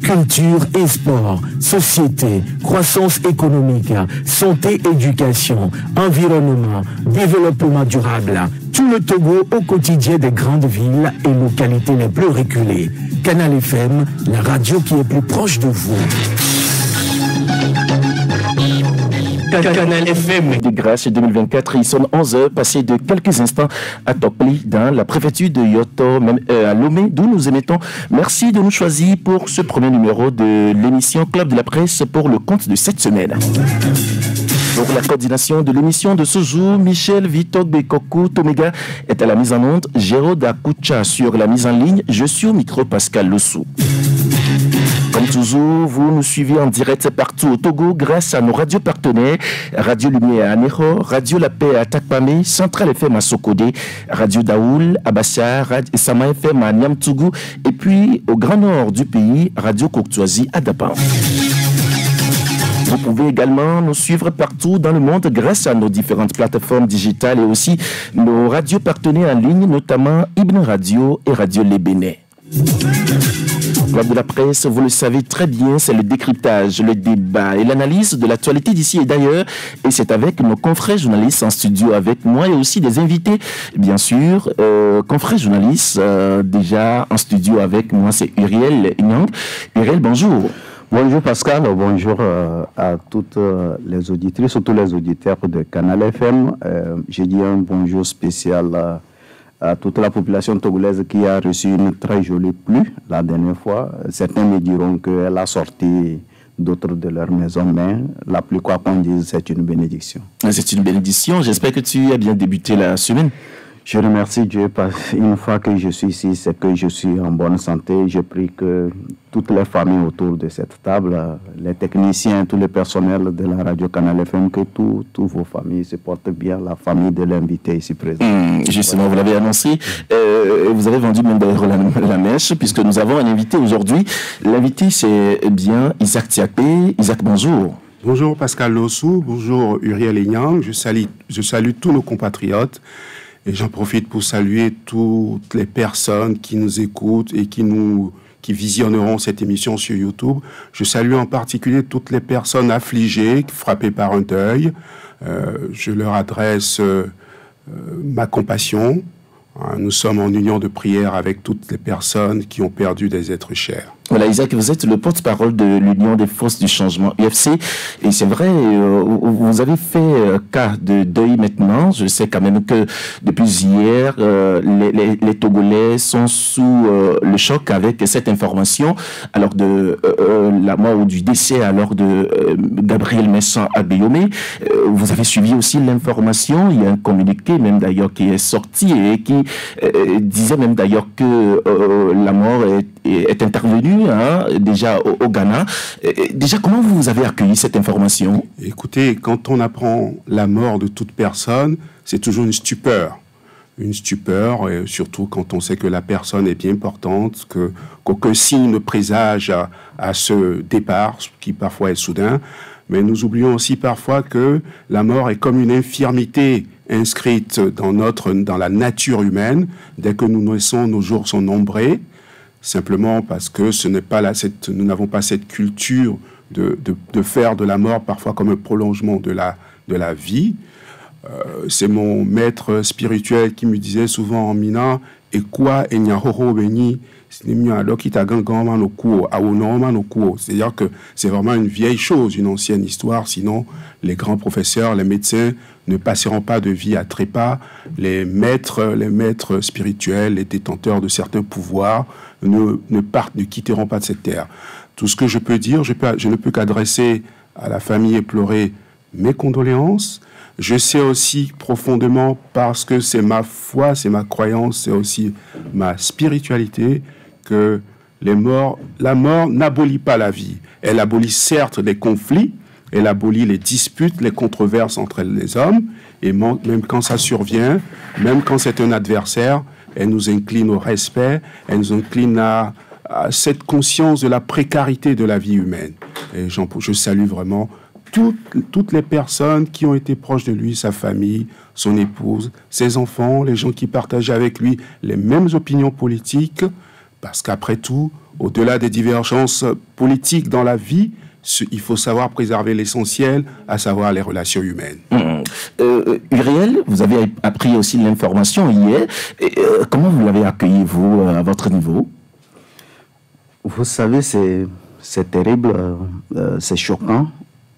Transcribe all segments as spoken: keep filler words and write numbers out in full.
culture et sport, société, croissance économique, santé, éducation, environnement, développement durable. Tout le Togo au quotidien des grandes villes et localités les plus reculées. Canal F M, la radio qui est plus proche de vous. Canal F M de grâce deux mille vingt-quatre, il sonne onze heures, passé de quelques instants à Topli, dans la préfecture de Yoto, même euh, à Lomé, d'où nous émettons. Merci de nous choisir pour ce premier numéro de l'émission Club de la Presse pour le compte de cette semaine. Pour la coordination de l'émission de ce jour, Michel Vitok Bekoku Tomega est à la mise en onde, Géraud Dakucha sur la mise en ligne, je suis au micro Pascal Lossou. Comme toujours, vous nous suivez en direct partout au Togo grâce à nos radios partenaires, Radio Lumière à Nero, Radio La Paix à Takpame, Central F M à Sokodé, Radio Daoul à Bassa, Radio Sama F M à Niamtougou et puis au grand nord du pays, Radio Courtoisie à Dapan. Vous pouvez également nous suivre partout dans le monde grâce à nos différentes plateformes digitales et aussi nos radios partenaires en ligne, notamment Ibn Radio et Radio Les Bénets. Club de la Presse, vous le savez très bien, c'est le décryptage, le débat et l'analyse de l'actualité d'ici et d'ailleurs. Et c'est avec nos confrères journalistes en studio avec moi et aussi des invités, bien sûr. Euh, confrères journalistes, euh, déjà en studio avec moi, c'est Uriel Nyang. Uriel, bonjour. Bonjour Pascal, bonjour euh, à toutes euh, les auditrices, surtout les auditeurs de Canal F M. Euh, je dis un bonjour spécial euh, à toute la population togolaise qui a reçu une très jolie pluie la dernière fois. Certains me diront qu'elle a sorti d'autres de leur maison, mais la pluie, quoi qu'on dise, c'est une bénédiction. C'est une bénédiction. J'espère que tu as bien débuté la semaine. Je remercie Dieu parce qu'une fois que je suis ici, c'est que je suis en bonne santé. Je prie que toutes les familles autour de cette table, les techniciens, tous les personnels de la radio Canal F M, que toutes vos familles se portent bien, la famille de l'invité ici présent. Mmh, justement, vous l'avez annoncé, euh, vous avez vendu même d'ailleurs la, la mèche, puisque nous avons un invité aujourd'hui. L'invité, c'est bien Isaac Tiakpé. Isaac, bonjour. Bonjour Pascal Lossou, bonjour Uriel Nyang. Je salue, je salue tous nos compatriotes. Et j'en profite pour saluer toutes les personnes qui nous écoutent et qui nous qui visionneront cette émission sur YouTube. Je salue en particulier toutes les personnes affligées, frappées par un deuil. Euh, je leur adresse euh, ma compassion. Nous sommes en union de prière avec toutes les personnes qui ont perdu des êtres chers. Voilà, Isaac, vous êtes le porte-parole de l'Union des Forces du Changement, U F C, et c'est vrai, euh, vous avez fait euh, cas de deuil maintenant. Je sais quand même que depuis hier, euh, les, les, les Togolais sont sous euh, le choc avec cette information, alors de euh, la mort ou du décès alors de euh, Gabriel Messan Abeyomé. Euh, vous avez suivi aussi l'information, il y a un communiqué même d'ailleurs qui est sorti et qui euh, disait même d'ailleurs que euh, la mort est, est intervenue Hein, déjà au, au Ghana. Et déjà, comment vous avez accueilli cette information? Écoutez, quand on apprend la mort de toute personne, c'est toujours une stupeur. Une stupeur, et surtout quand on sait que la personne est bien importante, que, qu'aucun signe ne présage à, à ce départ, qui parfois est soudain. Mais nous oublions aussi parfois que la mort est comme une infirmité inscrite dans, notre, dans la nature humaine. Dès que nous naissons, nos jours sont nombrés. Simplement parce que ce n'est pas là, cette, nous n'avons pas cette culture de, de, de faire de la mort parfois comme un prolongement de la, de la vie. Euh, c'est mon maître spirituel qui me disait souvent en Mina, et quoi, et nyahoro beni, c'est-à-dire que c'est vraiment une vieille chose, une ancienne histoire, sinon les grands professeurs, les médecins ne passeront pas de vie à trépas, les maîtres, les maîtres spirituels, les détenteurs de certains pouvoirs ne, ne, partent, ne quitteront pas de cette terre. Tout ce que je peux dire, je, peux, je ne peux qu'adresser à la famille éplorée mes condoléances. Je sais aussi profondément, parce que c'est ma foi, c'est ma croyance, c'est aussi ma spiritualité, que les morts, la mort n'abolit pas la vie. Elle abolit certes les conflits, elle abolit les disputes, les controverses entre les hommes, et même quand ça survient, même quand c'est un adversaire, elle nous incline au respect, elle nous incline à, à cette conscience de la précarité de la vie humaine. Et je salue vraiment toutes, toutes les personnes qui ont été proches de lui, sa famille, son épouse, ses enfants, les gens qui partageaient avec lui les mêmes opinions politiques, parce qu'après tout, au-delà des divergences politiques dans la vie, il faut savoir préserver l'essentiel, à savoir les relations humaines. Mmh. Euh, Uriel, vous avez appris aussi l'information hier. Et, euh, comment vous l'avez accueilli, vous, à votre niveau? Vous savez, c'est terrible, euh, c'est choquant.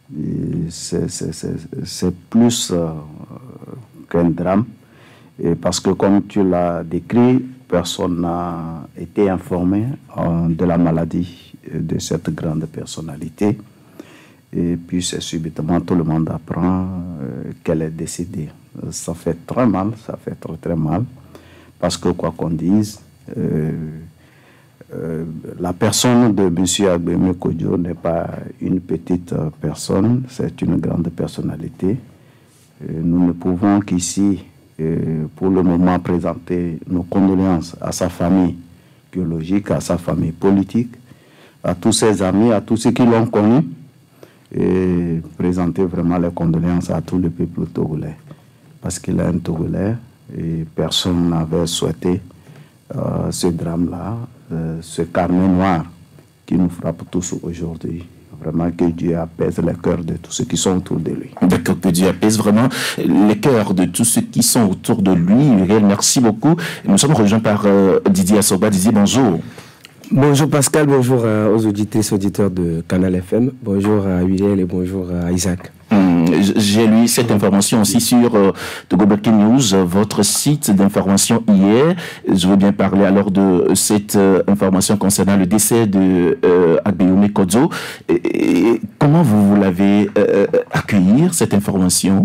C'est plus euh, qu'un drame. Et parce que, comme tu l'as décrit, personne n'a été informé euh, de la maladie de cette grande personnalité. Et puis, c'est subitement, tout le monde apprend euh, qu'elle est décédée. Ça fait très mal, ça fait très très mal. Parce que, quoi qu'on dise, euh, euh, la personne de M. Agbemi Kodjo n'est pas une petite personne, c'est une grande personnalité. Et nous ne pouvons qu'ici, euh, pour le moment, présenter nos condoléances à sa famille biologique, à sa famille politique, à tous ses amis, à tous ceux qui l'ont connu, et présenter vraiment les condoléances à tout le peuple togolais. Parce qu'il est un Togolais et personne n'avait souhaité euh, ce drame-là, euh, ce carnet noir qui nous frappe tous aujourd'hui. Vraiment que Dieu apaise les cœurs de tous ceux qui sont autour de lui. D'accord, que Dieu apaise vraiment les cœurs de tous ceux qui sont autour de lui. Uriel, merci beaucoup. Nous sommes rejoints par euh, Didier Assoba. Didier, bonjour. Bonjour Pascal, bonjour euh, aux auditrices, auditeurs de Canal F M. Bonjour à Uriel et bonjour à Isaac. Hum, J'ai lu cette information aussi sur euh, Togo Breaking News, euh, votre site d'information hier. Je veux bien parler alors de cette euh, information concernant le décès de euh, Agbemi Kodjo. Et, et comment vous, vous l'avez euh, accueilli, cette information?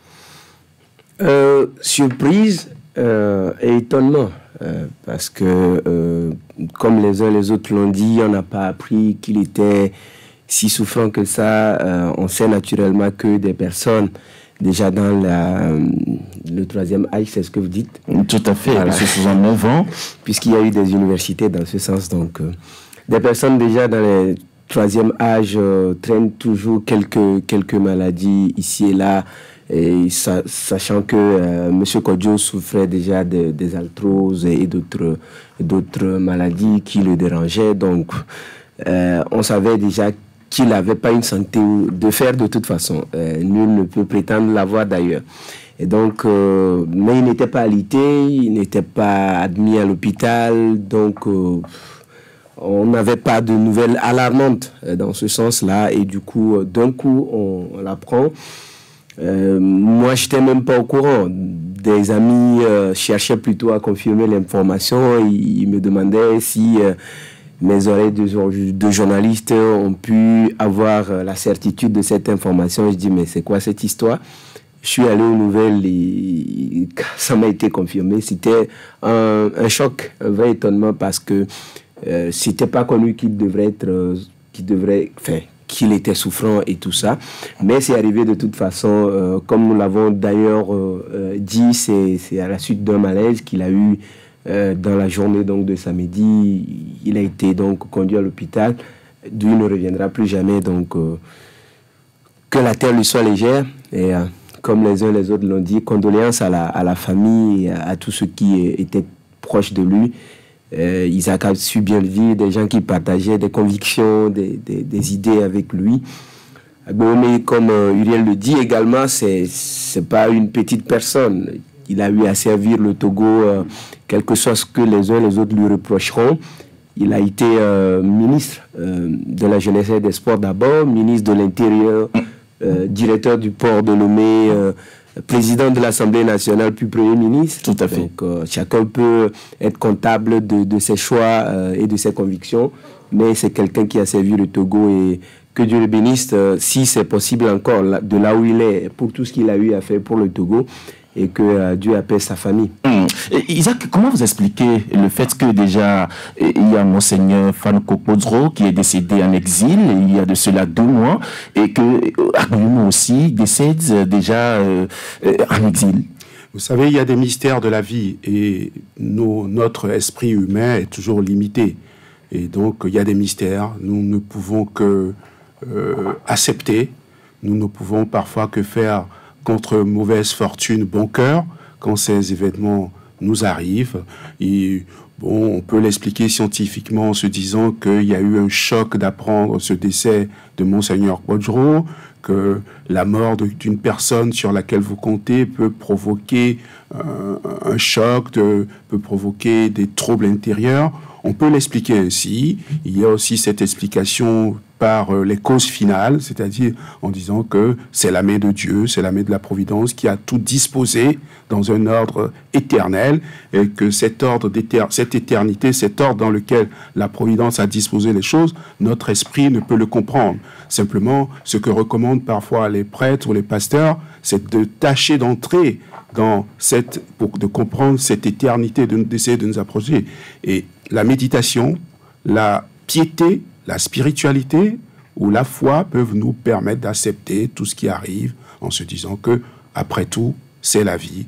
euh, Surprise euh, et étonnement. Euh, parce que, euh, comme les uns et les autres l'ont dit, on n'a pas appris qu'il était si souffrant que ça. Euh, on sait naturellement que des personnes déjà dans la, le troisième âge, c'est ce que vous dites? Tout à fait, voilà. soixante-neuf ans. Puisqu'il y a eu des universités dans ce sens. Donc, euh, des personnes déjà dans le troisième âge euh, traînent toujours quelques, quelques maladies ici et là. Et sa, sachant que euh, M. Kodjo souffrait déjà de, des arthroses et d'autres d'autres maladies qui le dérangeaient. Donc, euh, on savait déjà qu'il n'avait pas une santé de fer de toute façon. Euh, nul ne peut prétendre l'avoir d'ailleurs. Et donc, euh, mais il n'était pas alité, il n'était pas admis à l'hôpital. Donc, euh, on n'avait pas de nouvelles alarmantes dans ce sens-là. Et du coup, d'un coup, on, on l'apprend. Euh, moi, je n'étais même pas au courant. Des amis euh, cherchaient plutôt à confirmer l'information. Ils, ils me demandaient si euh, mes oreilles de, de journalistes ont pu avoir euh, la certitude de cette information. Je dis, mais c'est quoi cette histoire? Je suis allé aux nouvelles et ça m'a été confirmé. C'était un, un choc, un vrai étonnement parce que euh, c'était pas connu qu'il devrait être, euh, qu'il devrait, enfin, qu'il était souffrant et tout ça. Mais c'est arrivé de toute façon, euh, comme nous l'avons d'ailleurs euh, euh, dit, c'est à la suite d'un malaise qu'il a eu euh, dans la journée donc, de samedi. Il a été donc conduit à l'hôpital, d'où il ne reviendra plus jamais. Donc, euh, que la terre lui soit légère. Et euh, comme les uns et les autres l'ont dit, condoléances à la, à la famille et à, à tous ceux qui étaient proches de lui. Euh, Isaac a su bien le dire, des gens qui partageaient des convictions, des, des, des idées avec lui. Mais comme euh, Uriel le dit également, c'est c'est pas une petite personne. Il a eu à servir le Togo, euh, quel que soit ce que les uns et les autres lui reprocheront. Il a été euh, ministre euh, de la jeunesse et des sports d'abord, ministre de l'Intérieur, euh, directeur du port de Lomé, euh, président de l'Assemblée nationale, puis Premier ministre. Tout à fait. Donc, euh, chacun peut être comptable de, de ses choix euh, et de ses convictions, mais c'est quelqu'un qui a servi le Togo et que Dieu le bénisse, euh, si c'est possible encore, là, de là où il est, pour tout ce qu'il a eu à faire pour le Togo, et que euh, Dieu apaise sa famille. Hum. Isaac, comment vous expliquez le fait que déjà il y a Monseigneur Fanko Kodjo qui est décédé en exil il y a de cela deux mois et que Agbemi aussi décède déjà euh, en exil? Vous savez, il y a des mystères de la vie et nos, notre esprit humain est toujours limité. Et donc, il y a des mystères. Nous ne pouvons que euh, accepter. Nous ne pouvons parfois que faire contre mauvaise fortune, bon cœur, quand ces événements nous arrivent. Et Bon, on peut l'expliquer scientifiquement en se disant qu'il y a eu un choc d'apprendre ce décès de Monseigneur Quadro, que la mort d'une personne sur laquelle vous comptez peut provoquer euh, un choc, de, peut provoquer des troubles intérieurs. On peut l'expliquer ainsi. Il y a aussi cette explication par euh, les causes finales, c'est-à-dire en disant que c'est la main de Dieu, c'est la main de la Providence qui a tout disposé dans un ordre éternel, et que cet ordre, cette éternité, cet ordre dans lequel la Providence a disposé les choses, notre esprit ne peut le comprendre. Simplement, ce que recommandent parfois les prêtres ou les pasteurs, c'est de tâcher d'entrer dans cette, pour de comprendre cette éternité, d'essayer de, de nous approcher. Et la méditation, la piété, la spiritualité ou la foi peuvent nous permettre d'accepter tout ce qui arrive en se disant que, après tout, c'est la vie.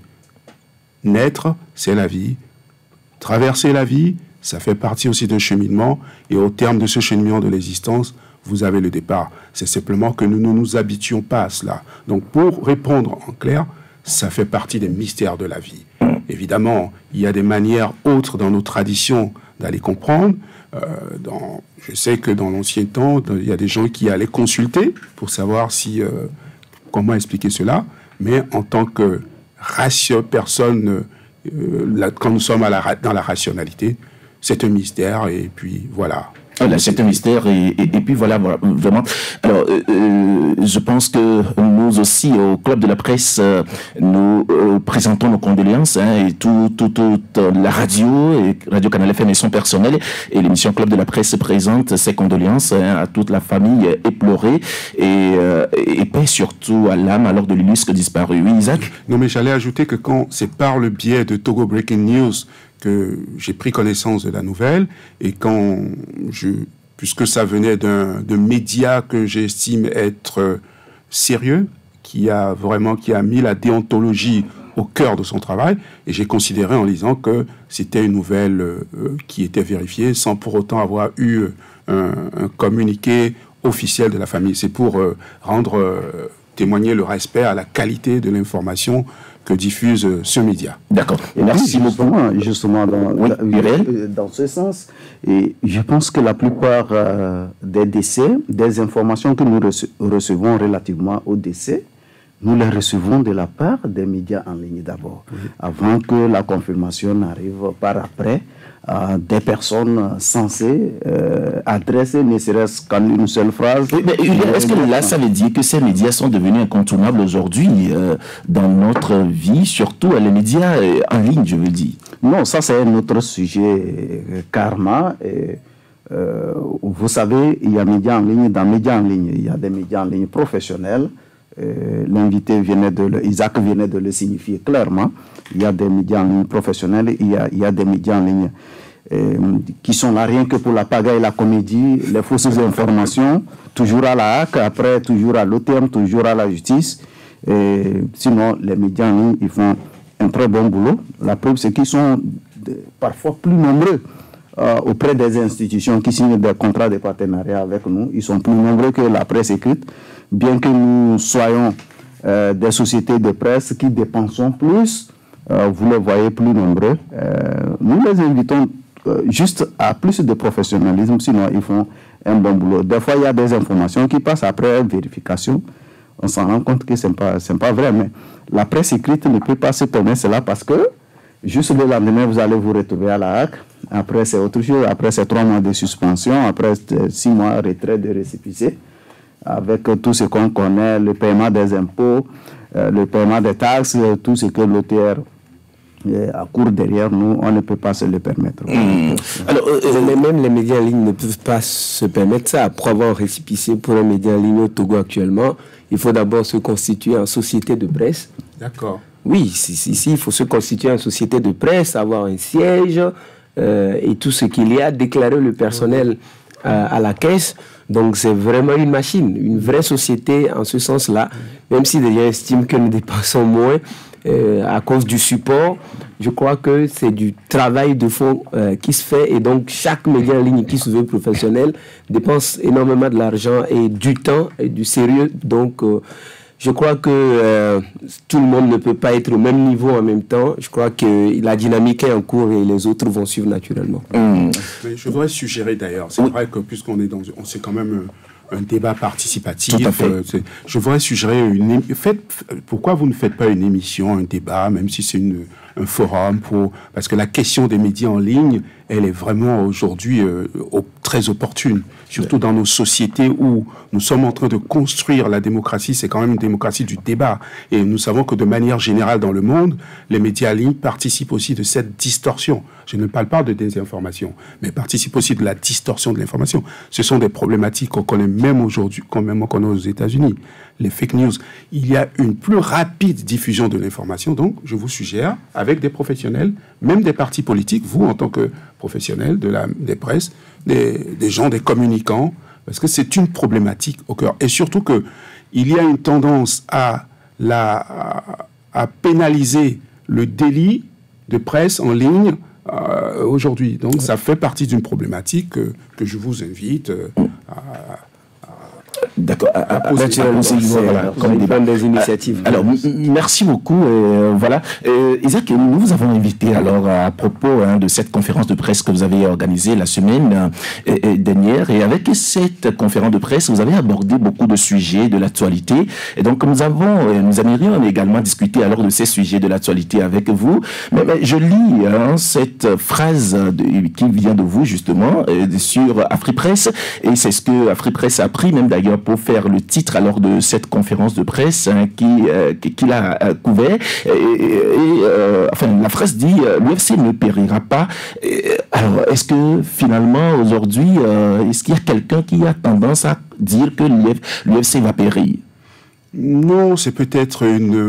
Naître, c'est la vie. Traverser la vie, ça fait partie aussi d'un cheminement. Et au terme de ce cheminement de l'existence, vous avez le départ. C'est simplement que nous ne nous habituons pas à cela. Donc, pour répondre en clair, ça fait partie des mystères de la vie. Évidemment, il y a des manières autres dans nos traditions d'aller comprendre. Euh, dans, je sais que dans l'ancien temps, il y a des gens qui allaient consulter pour savoir si, euh, comment expliquer cela. Mais en tant que ratio, personne, euh, là, quand nous sommes à la, dans la rationalité, c'est un mystère. Et puis voilà. Voilà, c'est un mystère et, et, et puis voilà, voilà vraiment. Alors, euh, euh, je pense que nous aussi, au Club de la Presse, euh, nous euh, présentons nos condoléances hein, et toute tout, tout, la radio, et Radio Canal F M et son personnel, et l'émission Club de la Presse présente ses condoléances hein, à toute la famille éplorée et, euh, et paix surtout à l'âme alors de l'illustre disparu. Oui, Isaac? Non, mais j'allais ajouter que quand c'est par le biais de Togo Breaking News que j'ai pris connaissance de la nouvelle, et quand je, puisque ça venait d'un de média que j'estime être euh, sérieux, qui a vraiment qui a mis la déontologie au cœur de son travail, et j'ai considéré en lisant que c'était une nouvelle euh, qui était vérifiée sans pour autant avoir eu un, un communiqué officiel de la famille. C'est pour euh, rendre euh, témoigner le respect à la qualité de l'information que diffuse ce média. D'accord. Merci oui, justement, justement dans, oui, dans, dans ce sens. Et je pense que la plupart euh, des décès, des informations que nous rece recevons relativement au décès, nous les recevons de la part des médias en ligne d'abord, oui. avant que la confirmation n'arrive par après à des personnes censées euh, adresser ne serait-ce qu'en une seule phrase. Oui, mais est-ce que là, ça veut dire que ces médias sont devenus incontournables aujourd'hui euh, dans notre vie, surtout les médias euh, en ligne, je veux dire? Non, ça c'est un autre sujet, euh, karma. Et, euh, vous savez, il y a médias en ligne, dans médias en ligne, il y a des médias en ligne professionnels. Euh, L'invité venait de le, Isaac venait de le signifier clairement. Il y a des médias en ligne professionnels, il y a, il y a des médias en ligne euh, qui sont là rien que pour la pagaille, la comédie, les fausses informations, toujours à la hack, après toujours à l'O T M, toujours à la justice. Et sinon, les médias en ligne, ils font un très bon boulot. La preuve, c'est qu'ils sont de, parfois plus nombreux euh, auprès des institutions qui signent des contrats de partenariat avec nous. Ils sont plus nombreux que la presse écrite. Bien que nous soyons euh, des sociétés de presse qui dépensons plus, euh, vous les voyez plus nombreux. Euh, nous les invitons euh, juste à plus de professionnalisme, sinon ils font un bon boulot. Des fois, il y a des informations qui passent après vérification. On s'en rend compte que ce n'est pas, c'est pas vrai, mais la presse écrite ne peut pas se permettre cela parce que juste le lendemain, vous allez vous retrouver à la hack. Après, c'est autre chose. Après, c'est trois mois de suspension. Après, c'est six mois de retrait de récépissé. Avec tout ce qu'on connaît, le paiement des impôts, euh, le paiement des taxes, tout ce que l'auteur à court derrière nous, on ne peut pas se le permettre. Mmh. Alors, euh, mais même les médias en ligne ne peuvent pas se permettre ça. Pour avoir un récépissé pour un média en ligne au Togo actuellement, il faut d'abord se constituer en société de presse. D'accord. Oui, si, si, si, il faut se constituer en société de presse, avoir un siège euh, et tout ce qu'il y a, déclarer le personnel euh, à la caisse. Donc c'est vraiment une machine, une vraie société en ce sens-là, même si déjà estime que nous dépensons moins euh, à cause du support. Je crois que c'est du travail de fond euh, qui se fait, et donc chaque média en ligne qui se veut professionnel dépense énormément de l'argent et du temps et du sérieux. Donc euh, je crois que euh, tout le monde ne peut pas être au même niveau en même temps. Je crois que la dynamique est en cours et les autres vont suivre naturellement. Mmh. Mais je voudrais suggérer d'ailleurs, c'est oui. vrai que puisqu'on est dans, on sait quand même un, un débat participatif. Tout à fait. Euh, je voudrais suggérer une. Faites, pourquoi vous ne faites pas une émission, un débat, même si c'est une un forum pour parce que la question des médias en ligne, elle est vraiment aujourd'hui euh, très opportune, surtout dans nos sociétés où nous sommes en train de construire la démocratie. C'est quand même une démocratie du débat, et nous savons que de manière générale dans le monde, les médias en ligne participent aussi de cette distorsion. Je ne parle pas de désinformation, mais participent aussi de la distorsion de l'information. Ce sont des problématiques qu'on connaît même aujourd'hui, qu'on même connaît aux États-Unis. Les fake news, il y a une plus rapide diffusion de l'information. Donc, je vous suggère, avec des professionnels, même des partis politiques, vous en tant que professionnels de la, des presses, des, des gens, des communicants, parce que c'est une problématique au cœur. Et surtout que il y a une tendance à, la, à, à pénaliser le délit de presse en ligne euh, aujourd'hui. Donc, ça fait partie d'une problématique que, que je vous invite euh, à... D'accord. Comme des bonnes des initiatives. Alors, merci beaucoup. Euh, voilà. Euh, Isaac, nous vous avons invité alors à propos hein, de cette conférence de presse que vous avez organisée la semaine euh, dernière. Et avec cette conférence de presse, vous avez abordé beaucoup de sujets de l'actualité. Et donc, nous avons, euh, nous aimerions également discuter alors de ces sujets de l'actualité avec vous. Mais, mais je lis hein, cette phrase de, qui vient de vous justement euh, sur AfriPresse. Et c'est ce que AfriPresse a pris même d'ailleurs pour faire le titre alors de cette conférence de presse hein, qui euh, qu'il a euh, couvert et, et euh, enfin la phrase dit euh, l'U F C ne périra pas. Et, alors est-ce que finalement aujourd'hui euh, est-ce qu'il y a quelqu'un qui a tendance à dire que l'U F C va périr? Non, c'est peut-être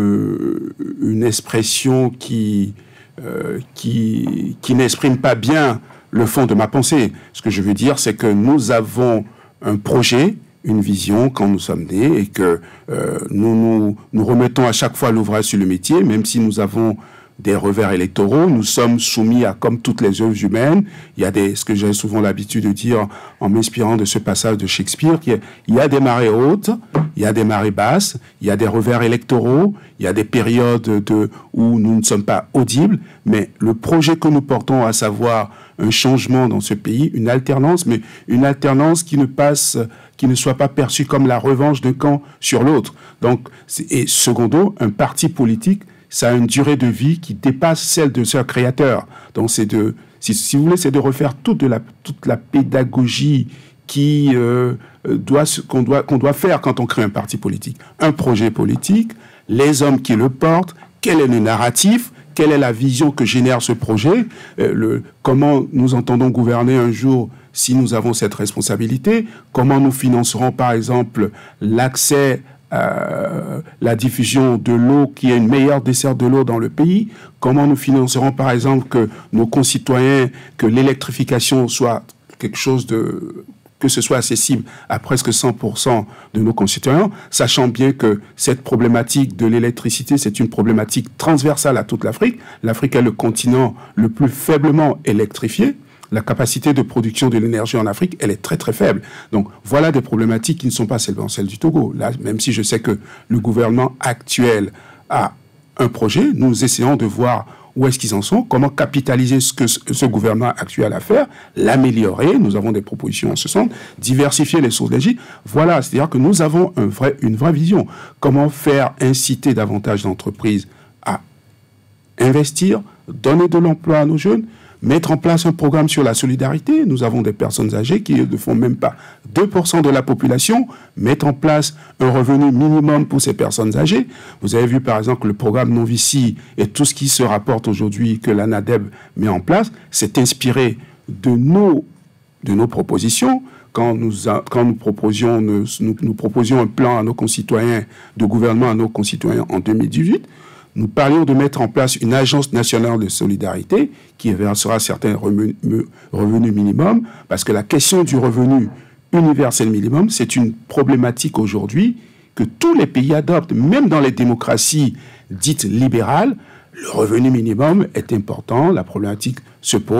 une une expression qui euh, qui qui n'exprime pas bien le fond de ma pensée. Ce que je veux dire, c'est que nous avons un projet, une vision quand nous sommes nés et que euh, nous, nous nous remettons à chaque fois l'ouvrage sur le métier, même si nous avons des revers électoraux, nous sommes soumis à, comme toutes les œuvres humaines, il y a des, ce que j'ai souvent l'habitude de dire en m'inspirant de ce passage de Shakespeare, qu'il y a, il y a des marées hautes, il y a des marées basses, il y a des revers électoraux, il y a des périodes de, où nous ne sommes pas audibles, mais le projet que nous portons, à savoir un changement dans ce pays, une alternance, mais une alternance qui ne passe, qui ne soit pas perçue comme la revanche d'un camp sur l'autre. Donc, et secondo, un parti politique, ça a une durée de vie qui dépasse celle de son créateur. Donc, c'est de, si, si vous voulez, c'est de refaire toute la, toute la pédagogie qui euh, doit, qu'on doit, qu'on doit faire quand on crée un parti politique. Un projet politique, les hommes qui le portent, quel est le narratif, quelle est la vision que génère ce projet, euh, le, comment nous entendons gouverner un jour si nous avons cette responsabilité, comment nous financerons par exemple l'accès Euh, la diffusion de l'eau, qui est une meilleure desserte de l'eau dans le pays, comment nous financerons par exemple que nos concitoyens, que l'électrification soit quelque chose de, que ce soit accessible à presque cent pour cent de nos concitoyens, sachant bien que cette problématique de l'électricité, c'est une problématique transversale à toute l'Afrique. L'Afrique est le continent le plus faiblement électrifié. La capacité de production de l'énergie en Afrique, elle est très très faible. Donc voilà des problématiques qui ne sont pas seulement celles du Togo. Là, même si je sais que le gouvernement actuel a un projet, nous essayons de voir où est-ce qu'ils en sont, comment capitaliser ce que ce gouvernement actuel a à faire, l'améliorer. Nous avons des propositions en ce sens, diversifier les sources d'énergie. Voilà, c'est-à-dire que nous avons un vrai, une vraie vision. Comment faire inciter davantage d'entreprises à investir, donner de l'emploi à nos jeunes, mettre en place un programme sur la solidarité. Nous avons des personnes âgées qui ne font même pas deux pour cent de la population. Mettre en place un revenu minimum pour ces personnes âgées. Vous avez vu par exemple le programme Non-Vici et tout ce qui se rapporte aujourd'hui que l'ANADEB met en place, c'est inspiré de nos, de nos propositions. Quand nous, a, quand nous proposions, nous, nous proposions un plan à nos concitoyens, de gouvernement à nos concitoyens en deux mille dix-huit, nous parlions de mettre en place une agence nationale de solidarité qui versera certains revenus, revenus minimums, parce que la question du revenu universel minimum, c'est une problématique aujourd'hui que tous les pays adoptent, même dans les démocraties dites libérales. Le revenu minimum est important, la problématique se pose.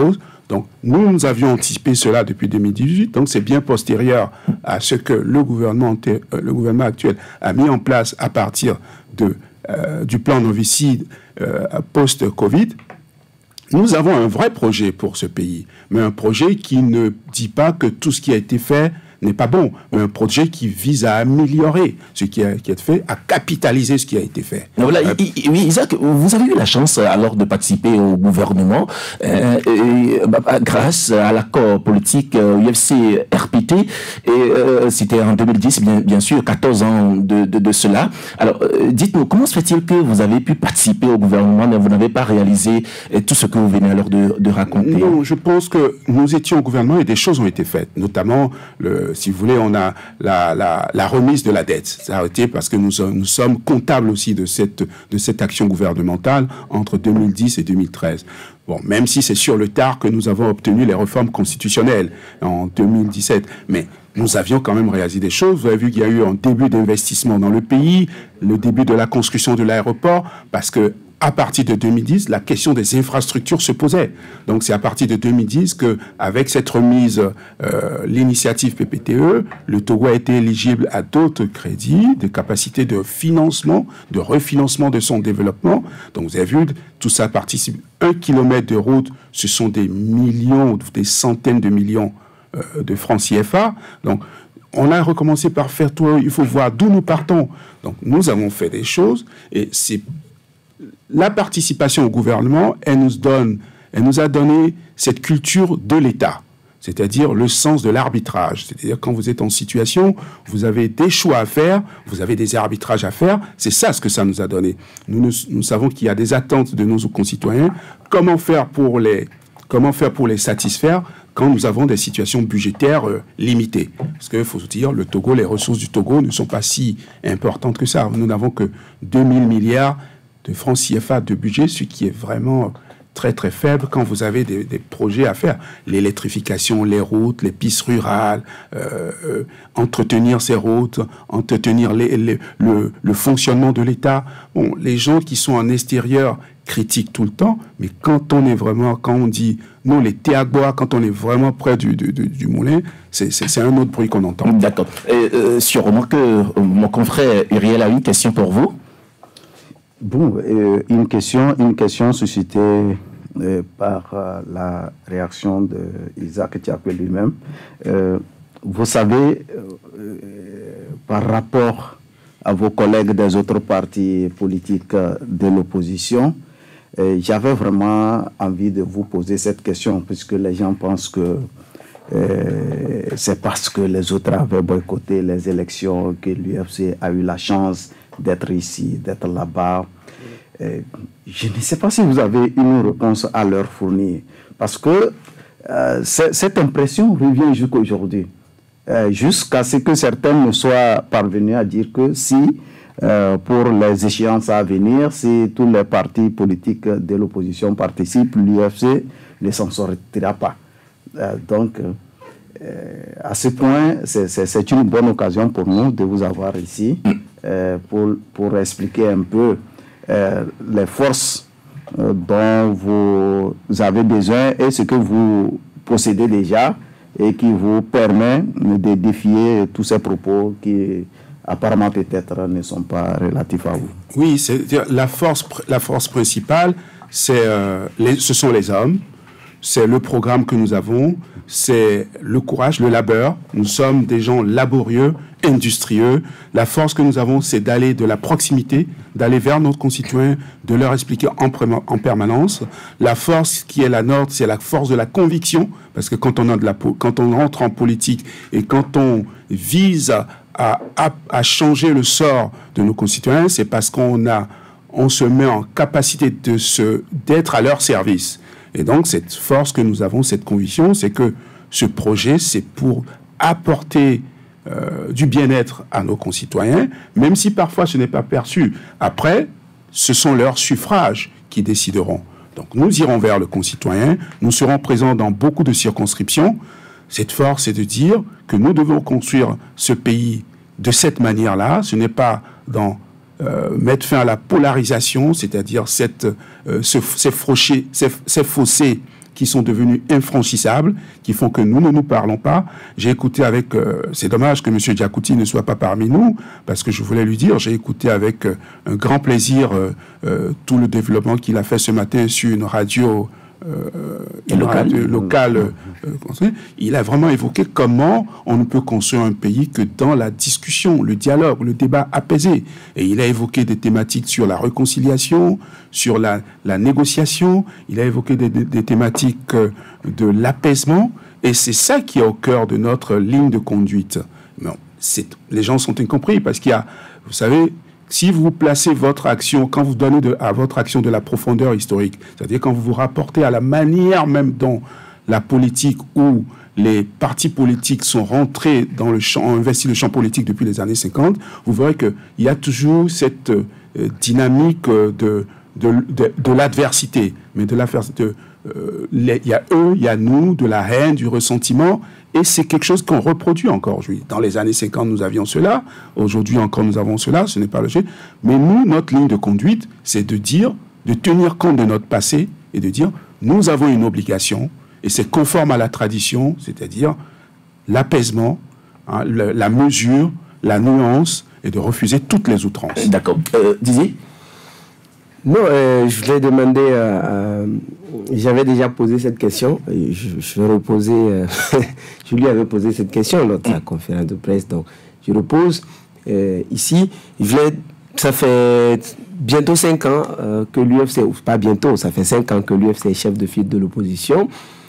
Donc, nous, nous avions anticipé cela depuis deux mille dix-huit, donc c'est bien postérieur à ce que le gouvernement, euh, le gouvernement actuel a mis en place à partir de, euh, du plan novicide euh, post-Covid. Nous avons un vrai projet pour ce pays, mais un projet qui ne dit pas que tout ce qui a été fait n'est pas bon, mais un projet qui vise à améliorer ce qui a, qui a été fait, à capitaliser ce qui a été fait. Voilà, euh, oui, Isaac, vous avez eu la chance alors de participer au gouvernement euh, et, bah, grâce à l'accord politique euh, U F C R P T, et euh, c'était en deux mille dix, bien, bien sûr, quatorze ans de, de, de cela. Alors, euh, dites-nous, comment se fait-il que vous avez pu participer au gouvernement, mais vous n'avez pas réalisé euh, tout ce que vous venez alors de, de raconter? Non, je pense que nous étions au gouvernement et des choses ont été faites, notamment le si vous voulez, on a la, la, la remise de la dette. Ça a été parce que nous, nous sommes comptables aussi de cette, de cette action gouvernementale entre deux mille dix et deux mille treize. Bon, même si c'est sur le tard que nous avons obtenu les réformes constitutionnelles en deux mille dix-sept, mais nous avions quand même réalisé des choses. Vous avez vu qu'il y a eu un début d'investissement dans le pays, le début de la construction de l'aéroport, parce que à partir de deux mille dix, la question des infrastructures se posait. Donc, c'est à partir de deux mille dix que, avec cette remise, euh, l'initiative P P T E, le Togo a été éligible à d'autres crédits, des capacités de financement, de refinancement de son développement. Donc, vous avez vu, tout ça participe. Un kilomètre de route, ce sont des millions, des centaines de millions euh, de francs C F A. Donc, on a recommencé par faire tout. Il faut voir d'où nous partons. Donc, nous avons fait des choses et c'est la participation au gouvernement, elle nous donne, elle nous a donné cette culture de l'État, c'est-à-dire le sens de l'arbitrage. C'est-à-dire quand vous êtes en situation, vous avez des choix à faire, vous avez des arbitrages à faire. C'est ça ce que ça nous a donné. Nous, nous, nous savons qu'il y a des attentes de nos concitoyens. Comment faire pour les, comment faire pour les satisfaire quand nous avons des situations budgétaires euh, limitées? Parce qu'il faut se dire, le Togo, les ressources du Togo ne sont pas si importantes que ça. Nous n'avons que deux mille milliards de francs C F A de budget, ce qui est vraiment très très faible quand vous avez des, des projets à faire. L'électrification, les routes, les pistes rurales, euh, euh, entretenir ces routes, entretenir les, les, le, le fonctionnement de l'État. Bon, les gens qui sont en extérieur critiquent tout le temps, mais quand on est vraiment, quand on dit, non, les Théagois, quand on est vraiment près du, du, du, du moulin, c'est un autre bruit qu'on entend. D'accord. Euh, sûrement que euh, mon confrère Uriel a une question pour vous. Bon, euh, une question, une question suscitée euh, par euh, la réaction d'Isaac Tiakwe lui-même. Euh, vous savez, euh, par rapport à vos collègues des autres partis politiques de l'opposition, euh, j'avais vraiment envie de vous poser cette question, puisque les gens pensent que euh, c'est parce que les autres avaient boycotté les élections que l'U F C a eu la chance d'être ici, d'être là-bas. Euh, je ne sais pas si vous avez une réponse à leur fournir, parce que euh, cette impression revient jusqu'à aujourd'hui, euh, jusqu'à ce que certains ne soient parvenus à dire que si, euh, pour les échéances à venir, si tous les partis politiques de l'opposition participent, l'U F C ne s'en sortira pas. Euh, donc, euh, à ce point, c'est une bonne occasion pour nous de vous avoir ici. Euh, pour, pour expliquer un peu euh, les forces euh, dont vous avez besoin et ce que vous possédez déjà et qui vous permet de défier tous ces propos qui apparemment peut-être ne sont pas relatifs à vous. Oui, la force, la force principale, euh, les, ce sont les hommes, c'est le programme que nous avons, c'est le courage, le labeur. Nous sommes des gens laborieux, industrieux. La force que nous avons, c'est d'aller de la proximité, d'aller vers nos concitoyens, de leur expliquer en, en permanence. La force qui est la nôtre, c'est la force de la conviction, parce que quand on, a de la, quand on rentre en politique et quand on vise à, à, à changer le sort de nos concitoyens, c'est parce qu'on a, on se met en capacité de se, d'être à leur service. Et donc, cette force que nous avons, cette conviction, c'est que ce projet, c'est pour apporter euh, du bien-être à nos concitoyens, même si parfois ce n'est pas perçu. Après, ce sont leurs suffrages qui décideront. Donc, nous irons vers le concitoyen, nous serons présents dans beaucoup de circonscriptions. Cette force, c'est de dire que nous devons construire ce pays de cette manière-là. Ce n'est pas dans... Euh, mettre fin à la polarisation, c'est-à-dire cette, euh, ce, ces, frochés, ces, ces fossés qui sont devenus infranchissables, qui font que nous ne nous parlons pas. J'ai écouté avec... Euh, c'est dommage que M. Diakouti ne soit pas parmi nous, parce que je voulais lui dire, j'ai écouté avec euh, un grand plaisir euh, euh, tout le développement qu'il a fait ce matin sur une radio... Euh, local, local euh, euh, il a vraiment évoqué comment on ne peut construire un pays que dans la discussion, le dialogue, le débat apaisé. Et il a évoqué des thématiques sur la réconciliation, sur la, la négociation, il a évoqué des, des, des thématiques euh, de l'apaisement, et c'est ça qui est au cœur de notre ligne de conduite. Non, les gens sont incompris parce qu'il y a, vous savez, si vous placez votre action, quand vous donnez de, à votre action de la profondeur historique, c'est-à-dire quand vous vous rapportez à la manière même dont la politique ou les partis politiques sont rentrés dans le champ, ont investi le champ politique depuis les années cinquante, vous verrez qu'il y a toujours cette euh, dynamique de, de, de, de l'adversité. Mais de l'adversité, euh, il y a eux, il y a nous, de la haine, du ressentiment. Et c'est quelque chose qu'on reproduit encore aujourd'hui. Dans les années cinquante, nous avions cela. Aujourd'hui encore, nous avons cela. Ce n'est pas logique. Mais nous, notre ligne de conduite, c'est de dire, de tenir compte de notre passé et de dire, nous avons une obligation, et c'est conforme à la tradition, c'est-à-dire l'apaisement, hein, la, la mesure, la nuance, et de refuser toutes les outrances. D'accord. Euh, Didier ? Non, euh, je voulais demander, euh, euh, j'avais déjà posé cette question, je, je vais reposer, euh, je lui avais posé cette question lors de la conférence de presse, donc je repose euh, ici. Je voulais, ça fait bientôt cinq ans euh, que l'U F C, ou pas bientôt, ça fait cinq ans que l'U F C est chef de file de l'opposition.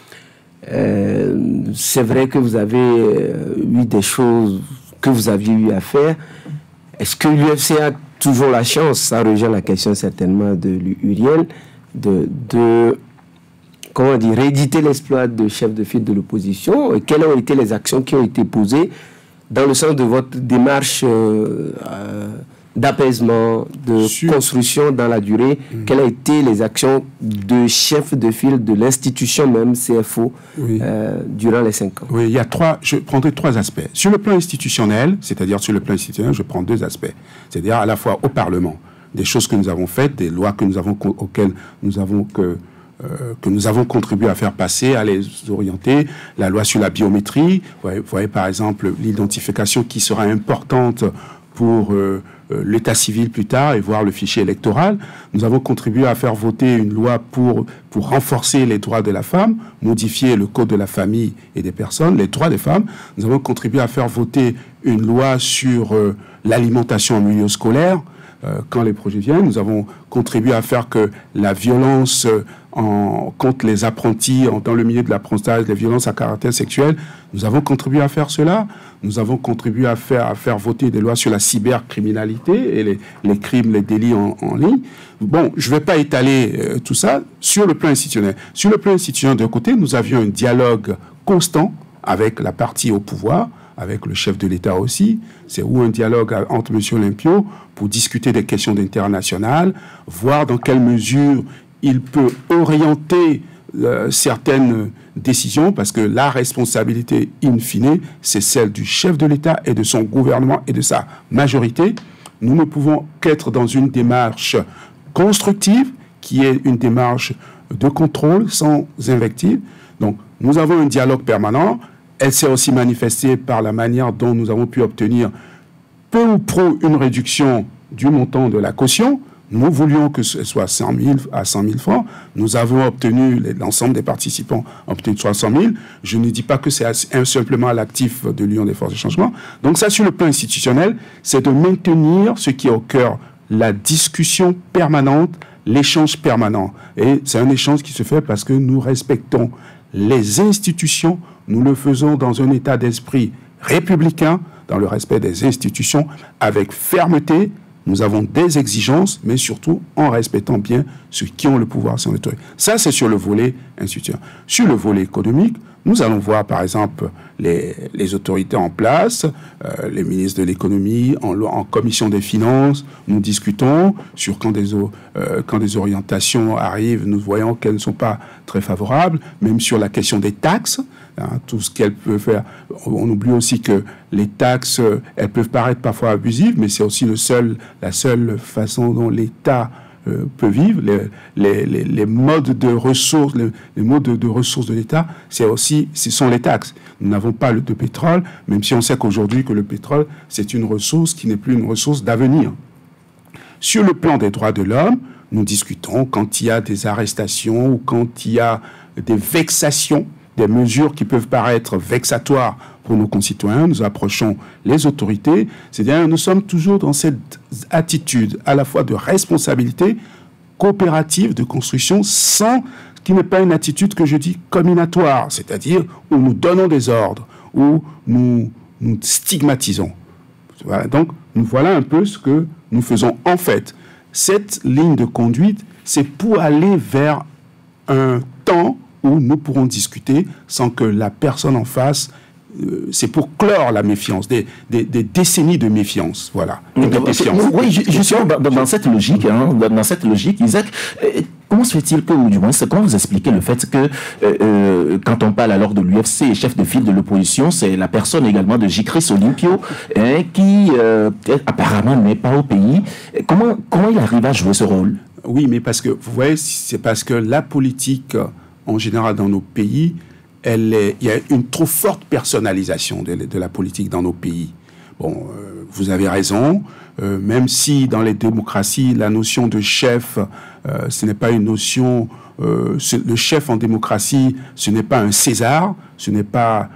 Euh, c'est vrai que vous avez euh, eu des choses que vous aviez eu à faire. Est-ce que l'U F C a toujours la chance, ça rejoint la question certainement de Uriel, de, de comment dire, rééditer l'exploit de chef de file de l'opposition? Quelles ont été les actions qui ont été posées dans le sens de votre démarche euh, euh, d'apaisement, de Sur... construction dans la durée? Mmh. Quelles ont été les actions de chef de file de l'institution même C F O oui. euh, durant les cinq ans? Oui, il y a trois, je prendrai trois aspects. Sur le plan institutionnel, c'est-à-dire sur le plan institutionnel, je prends deux aspects. C'est-à-dire à la fois au Parlement, des choses que nous avons faites, des lois que nous avons, auxquelles nous avons que Euh, que nous avons contribué à faire passer, à les orienter, la loi sur la biométrie, vous voyez, vous voyez par exemple l'identification qui sera importante pour euh, euh, l'état civil plus tard et voir le fichier électoral. Nous avons contribué à faire voter une loi pour, pour renforcer les droits de la femme, modifier le code de la famille et des personnes, les droits des femmes. Nous avons contribué à faire voter une loi sur euh, l'alimentation en milieu scolaire. Euh, quand les projets viennent, nous avons contribué à faire que la violence euh, en, contre les apprentis, en, dans le milieu de l'apprentissage, les violences à caractère sexuel, nous avons contribué à faire cela. Nous avons contribué à faire, à faire voter des lois sur la cybercriminalité et les, les crimes, les délits en, en ligne. Bon, je ne vais pas étaler euh, tout ça sur le plan institutionnel. Sur le plan institutionnel, d'un côté, nous avions un dialogue constant avec la partie au pouvoir, avec le chef de l'État aussi. C'est où un dialogue entre M. Olympio pour discuter des questions d'international, voir dans quelle mesure il peut orienter euh, certaines décisions, parce que la responsabilité in fine, c'est celle du chef de l'État et de son gouvernement et de sa majorité. Nous ne pouvons qu'être dans une démarche constructive, qui est une démarche de contrôle sans invective. Donc, nous avons un dialogue permanent. Elle s'est aussi manifestée par la manière dont nous avons pu obtenir peu ou prou une réduction du montant de la caution. Nous voulions que ce soit cent mille à cent mille francs. Nous avons obtenu, l'ensemble des participants ont obtenu trois cent mille. Je ne dis pas que c'est simplement à l'actif de l'Union des forces de changement. Donc ça, sur le plan institutionnel, c'est de maintenir ce qui est au cœur, la discussion permanente, l'échange permanent. Et c'est un échange qui se fait parce que nous respectons les institutions. Nous le faisons dans un état d'esprit républicain, dans le respect des institutions, avec fermeté. Nous avons des exigences, mais surtout en respectant bien ceux qui ont le pouvoir sur le territoire. Ça, c'est sur le volet institutionnel. Sur le volet économique, nous allons voir, par exemple, les, les autorités en place, euh, les ministres de l'économie, en, en commission des finances. Nous discutons sur quand des, euh, quand des orientations arrivent, nous voyons qu'elles ne sont pas très favorables, même sur la question des taxes. Hein, tout ce qu'elles peuvent faire. On oublie aussi que les taxes, elles peuvent paraître parfois abusives, mais c'est aussi le seul, la seule façon dont l'État euh, peut vivre, les, les, les, les modes de ressources, les, les modes de, de ressources de l'État, c'est aussi, ce sont les taxes. Nous n'avons pas de pétrole, même si on sait qu'aujourd'hui que le pétrole, c'est une ressource qui n'est plus une ressource d'avenir. Sur le plan des droits de l'homme, nous discutons quand il y a des arrestations ou quand il y a des vexations, des mesures qui peuvent paraître vexatoires pour nos concitoyens, nous approchons les autorités. C'est-à-dire nous sommes toujours dans cette attitude à la fois de responsabilité coopérative, de construction, sans qui n'est pas une attitude que je dis combinatoire, c'est-à-dire où nous donnons des ordres, où nous, nous stigmatisons. Voilà, donc, nous voilà un peu ce que nous faisons. En fait, cette ligne de conduite, c'est pour aller vers un temps où nous pourrons discuter sans que la personne en face... Euh, c'est pour clore la méfiance, des, des, des décennies de méfiance, voilà. Et de défiance. Oui, justement, dans, dans cette logique, hein, dans cette logique, Isaac, euh, comment se fait-il que, ou du moins, comment vous expliquez le fait que, euh, euh, quand on parle alors de l'U F C, chef de file de l'opposition, c'est la personne également de J-Chris Olympio, hein, qui euh, apparemment n'est pas au pays. Comment, comment il arrive à jouer ce rôle? Oui, mais parce que, vous voyez, c'est parce que la politique, en général, dans nos pays, elle est, il y a une trop forte personnalisation de, de la politique dans nos pays. Bon, euh, vous avez raison, euh, même si dans les démocraties, la notion de chef, euh, ce n'est pas une notion... Euh, ce, le chef en démocratie, ce n'est pas un César, ce n'est pas...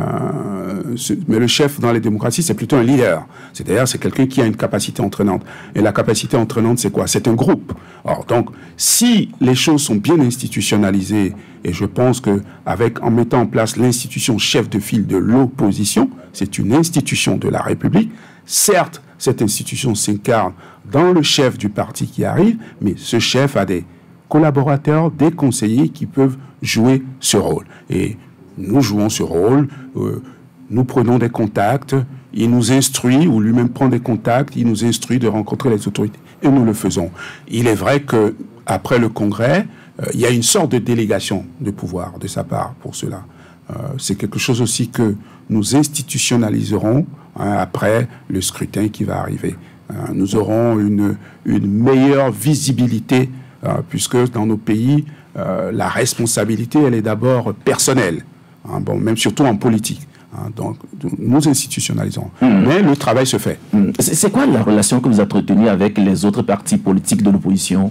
Euh, ce, mais le chef dans les démocraties, c'est plutôt un leader. C'est-à-dire, c'est quelqu'un qui a une capacité entraînante. Et la capacité entraînante, c'est quoi? C'est un groupe. Or, donc, si les choses sont bien institutionnalisées, et je pense que avec en mettant en place l'institution chef de file de l'opposition, c'est une institution de la République. Certes, cette institution s'incarne dans le chef du parti qui arrive, mais ce chef a des collaborateurs, des conseillers qui peuvent jouer ce rôle. Et nous jouons ce rôle, euh, nous prenons des contacts, il nous instruit, ou lui-même prend des contacts, il nous instruit de rencontrer les autorités, et nous le faisons. Il est vrai qu'après le Congrès, euh, il y a une sorte de délégation de pouvoir de sa part pour cela. Euh, c'est quelque chose aussi que nous institutionnaliserons hein, après le scrutin qui va arriver. Euh, nous aurons une, une meilleure visibilité, euh, puisque dans nos pays, euh, la responsabilité, elle est d'abord personnelle. Hein, bon, même surtout en politique. Hein, donc, nous institutionnalisons. Mmh. Mais le travail se fait. Mmh. C'est quoi la relation que vous entretenez avec les autres partis politiques de l'opposition?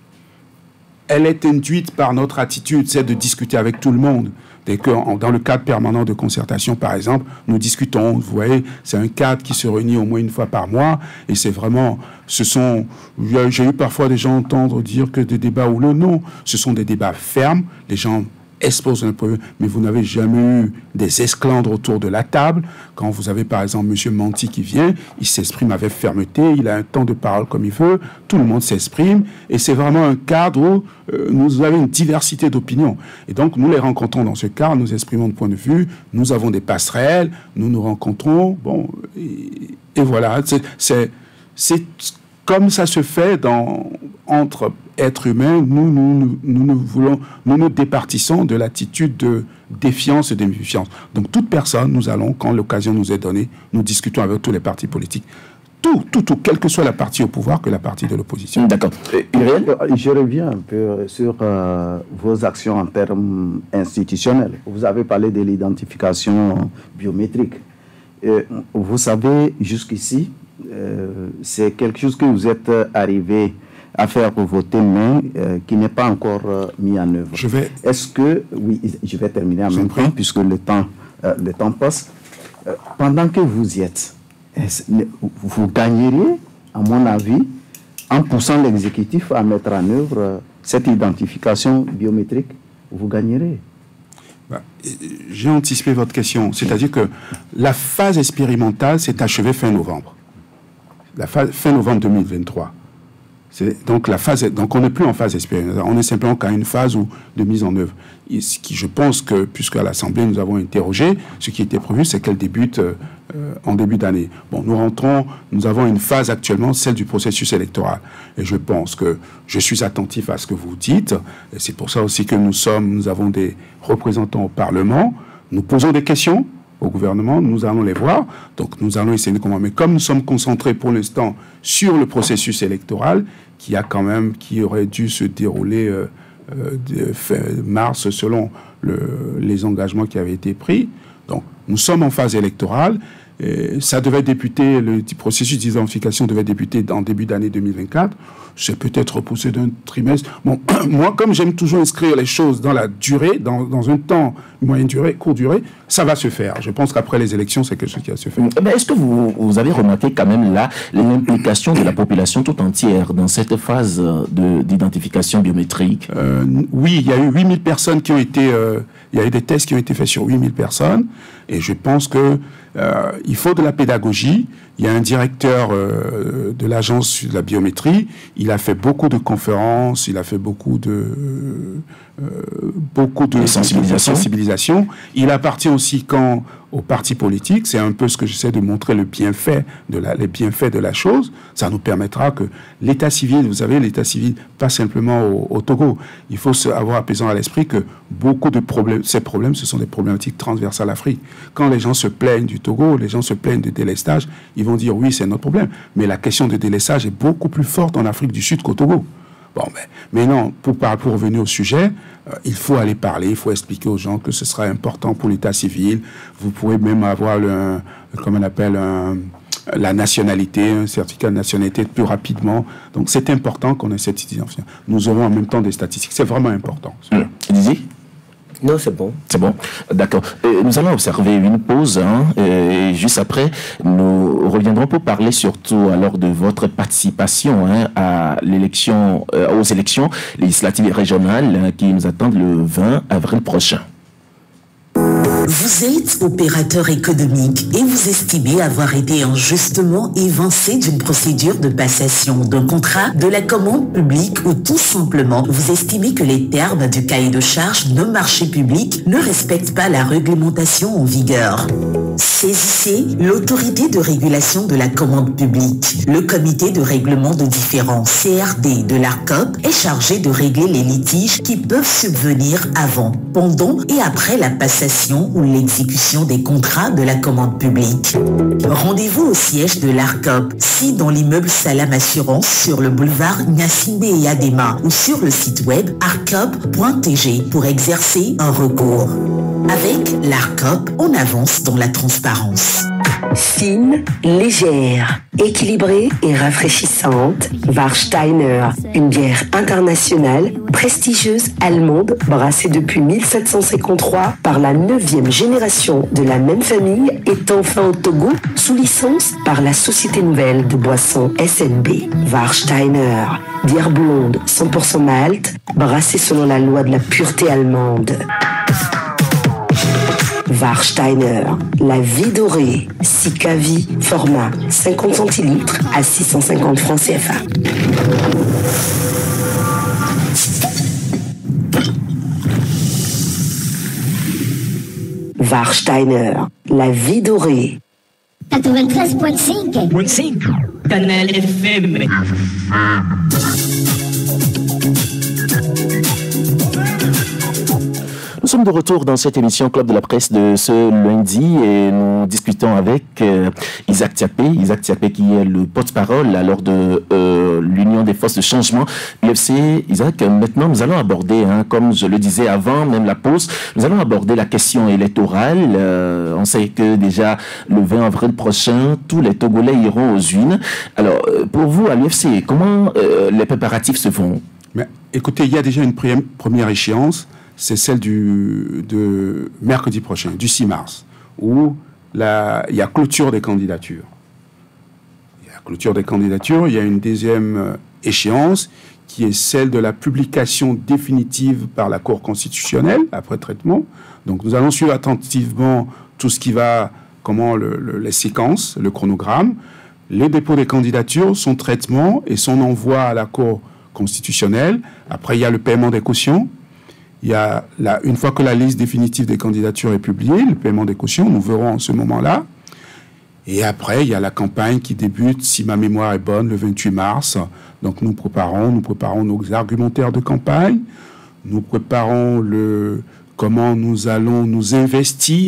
Elle est induite par notre attitude, c'est de discuter avec tout le monde. Dès que, dans le cadre permanent de concertation, par exemple, nous discutons. Vous voyez, c'est un cadre qui se réunit au moins une fois par mois. Et c'est vraiment... Ce sont... J'ai eu parfois des gens entendre dire que des débats houleux. Non, ce sont des débats fermes. Les gens expose un peu, mais vous n'avez jamais eu des esclandres autour de la table. Quand vous avez par exemple M. Manti qui vient, il s'exprime avec fermeté, il a un temps de parole comme il veut, tout le monde s'exprime, et c'est vraiment un cadre où euh, nous avons une diversité d'opinions. Et donc nous les rencontrons dans ce cadre, nous exprimons de point de vue, nous avons des passerelles, nous nous rencontrons, bon, et, et voilà, c'est comme ça se fait dans, entre êtres humains, nous nous, nous, nous, nous, voulons, nous nous départissons de l'attitude de défiance et de méfiance. Donc toute personne, nous allons, quand l'occasion nous est donnée, nous discutons avec tous les partis politiques. Tout, tout, tout, quelle que soit la partie au pouvoir que la partie de l'opposition. D'accord. Je reviens un peu sur euh, vos actions en termes institutionnels. Vous avez parlé de l'identification biométrique. Et vous savez, jusqu'ici, euh, c'est quelque chose que vous êtes arrivé à faire pour voter, mais euh, qui n'est pas encore euh, mis en œuvre. Je vais... Est-ce que... Oui, je vais terminer en même temps, puisque le temps, euh, le temps passe. Euh, pendant que vous y êtes, vous gagneriez, à mon avis, en poussant l'exécutif à mettre en œuvre euh, cette identification biométrique, vous gagnerez. Bah, j'ai anticipé votre question. C'est-à-dire que la phase expérimentale s'est achevée fin novembre. La phase, fin novembre deux mille vingt-trois. Donc, la phase, donc on n'est plus en phase expérimentale, on est simplement qu'à une phase où, de mise en œuvre. Et ce qui, je pense que, puisque à l'Assemblée nous avons interrogé, ce qui était prévu, c'est qu'elle débute euh, en début d'année. Bon, nous rentrons, nous avons une phase actuellement, celle du processus électoral. Et je pense que je suis attentif à ce que vous dites. Et c'est pour ça aussi que nous sommes, nous avons des représentants au Parlement. Nous posons des questions. au gouvernement, nous allons les voir. Donc nous allons essayer de comprendre. Mais comme nous sommes concentrés pour l'instant sur le processus électoral, qui a quand même, qui aurait dû se dérouler euh, euh, de fin mars selon le, les engagements qui avaient été pris. Donc nous sommes en phase électorale. Et ça devait débuter, le processus d'identification devait débuter en début d'année deux mille vingt-quatre. C'est peut-être repoussé d'un trimestre. Bon, moi, comme j'aime toujours inscrire les choses dans la durée, dans, dans un temps moyenne durée, courte durée, ça va se faire. Je pense qu'après les élections, c'est quelque chose qui va se faire. Mais est-ce que vous, vous avez remarqué quand même là l'implication de la population tout entière dans cette phase d'identification biométrique? euh, Oui, il y a eu huit mille personnes qui ont été... Euh, il y a eu des tests qui ont été faits sur huit mille personnes. Et je pense que euh, il faut de la pédagogie. Il y a un directeur euh, de l'agence de la biométrie. Il a fait beaucoup de conférences. Il a fait beaucoup de euh, beaucoup de, sensibilisation. de sensibilisation. Il appartient aussi quand aux partis politiques. C'est un peu ce que j'essaie de montrer, le bienfait de la, les bienfaits de la chose. Ça nous permettra que l'état civil, vous savez, l'état civil, pas simplement au, au Togo. Il faut se, avoir apaisant à l'esprit que beaucoup de problèmes, ces problèmes, ce sont des problématiques transversales à l'Afrique. Quand les gens se plaignent du Togo, les gens se plaignent de délestage, ils vont dire oui, c'est notre problème. Mais la question de délestage est beaucoup plus forte en Afrique du Sud qu'au Togo. Bon, mais, mais non, pour, pour revenir au sujet, euh, il faut aller parler, il faut expliquer aux gens que ce sera important pour l'état civil. Vous pourrez même avoir, le, un, comme on appelle, un, la nationalité, un certificat de nationalité plus rapidement. Donc c'est important qu'on ait cette identification. Nous aurons en même temps des statistiques. C'est vraiment important. Mmh. Didier ? Non, c'est bon. C'est bon, d'accord. Euh, nous allons observer une pause, hein, et juste après, nous reviendrons pour parler surtout alors de votre participation hein, à l'élection, euh, aux élections législatives et régionales hein, qui nous attendent le vingt avril prochain. Vous êtes opérateur économique et vous estimez avoir été injustement évincé d'une procédure de passation d'un contrat, de la commande publique ou tout simplement vous estimez que les termes du cahier de charges d'un marché public ne respectent pas la réglementation en vigueur. Saisissez l'autorité de régulation de la commande publique. Le comité de règlement de différends C R D de l'ARCOP est chargé de régler les litiges qui peuvent subvenir avant, pendant et après la passation ou l'exécution des contrats de la commande publique. Rendez-vous au siège de l'ARCOP, si dans l'immeuble Salam Assurance sur le boulevard Gnassingbé et Adema ou sur le site web arcop point t g pour exercer un recours. Avec l'ARCOP, on avance dans la transparence. Fine, légère, équilibrée et rafraîchissante, Warsteiner, une bière internationale, prestigieuse allemande, brassée depuis mille sept cent cinquante-trois par la neuvième génération de la même famille, est enfin au Togo, sous licence par la Société Nouvelle de Boissons S N B. Warsteiner, bière blonde, cent pour cent malt, brassée selon la loi de la pureté allemande. Warsteiner, la vie dorée, Sikavi, format cinquante centilitres à six cent cinquante francs C F A. Warsteiner, la vie dorée. quatre-vingt-treize point cinq. Canal F M. Nous sommes de retour dans cette émission Club de la Presse de ce lundi et nous discutons avec euh, Isaac Thiapé, Isaac Thiapé qui est le porte-parole alors de euh, l'Union des forces de changement U F C. Isaac, maintenant nous allons aborder, hein, comme je le disais avant, même la pause, nous allons aborder la question électorale. Euh, on sait que déjà le vingt avril prochain, tous les Togolais iront aux urnes. Alors, pour vous à l'U F C, comment euh, les préparatifs se font? Mais, écoutez, il y a déjà une première échéance. C'est celle du, de mercredi prochain, du six mars, où la, il y a clôture des candidatures. Il y a clôture des candidatures, il y a une deuxième échéance qui est celle de la publication définitive par la Cour constitutionnelle après traitement. Donc nous allons suivre attentivement tout ce qui va, comment le, le, les séquences, le chronogramme, les dépôts des candidatures, son traitement et son envoi à la Cour constitutionnelle. Après, il y a le paiement des cautions. Il y a la, une fois que la liste définitive des candidatures est publiée, le paiement des cautions, nous verrons en ce moment-là. Et après, il y a la campagne qui débute, si ma mémoire est bonne, le vingt-huit mars. Donc nous préparons, nous préparons nos argumentaires de campagne, nous préparons le, comment nous allons nous investir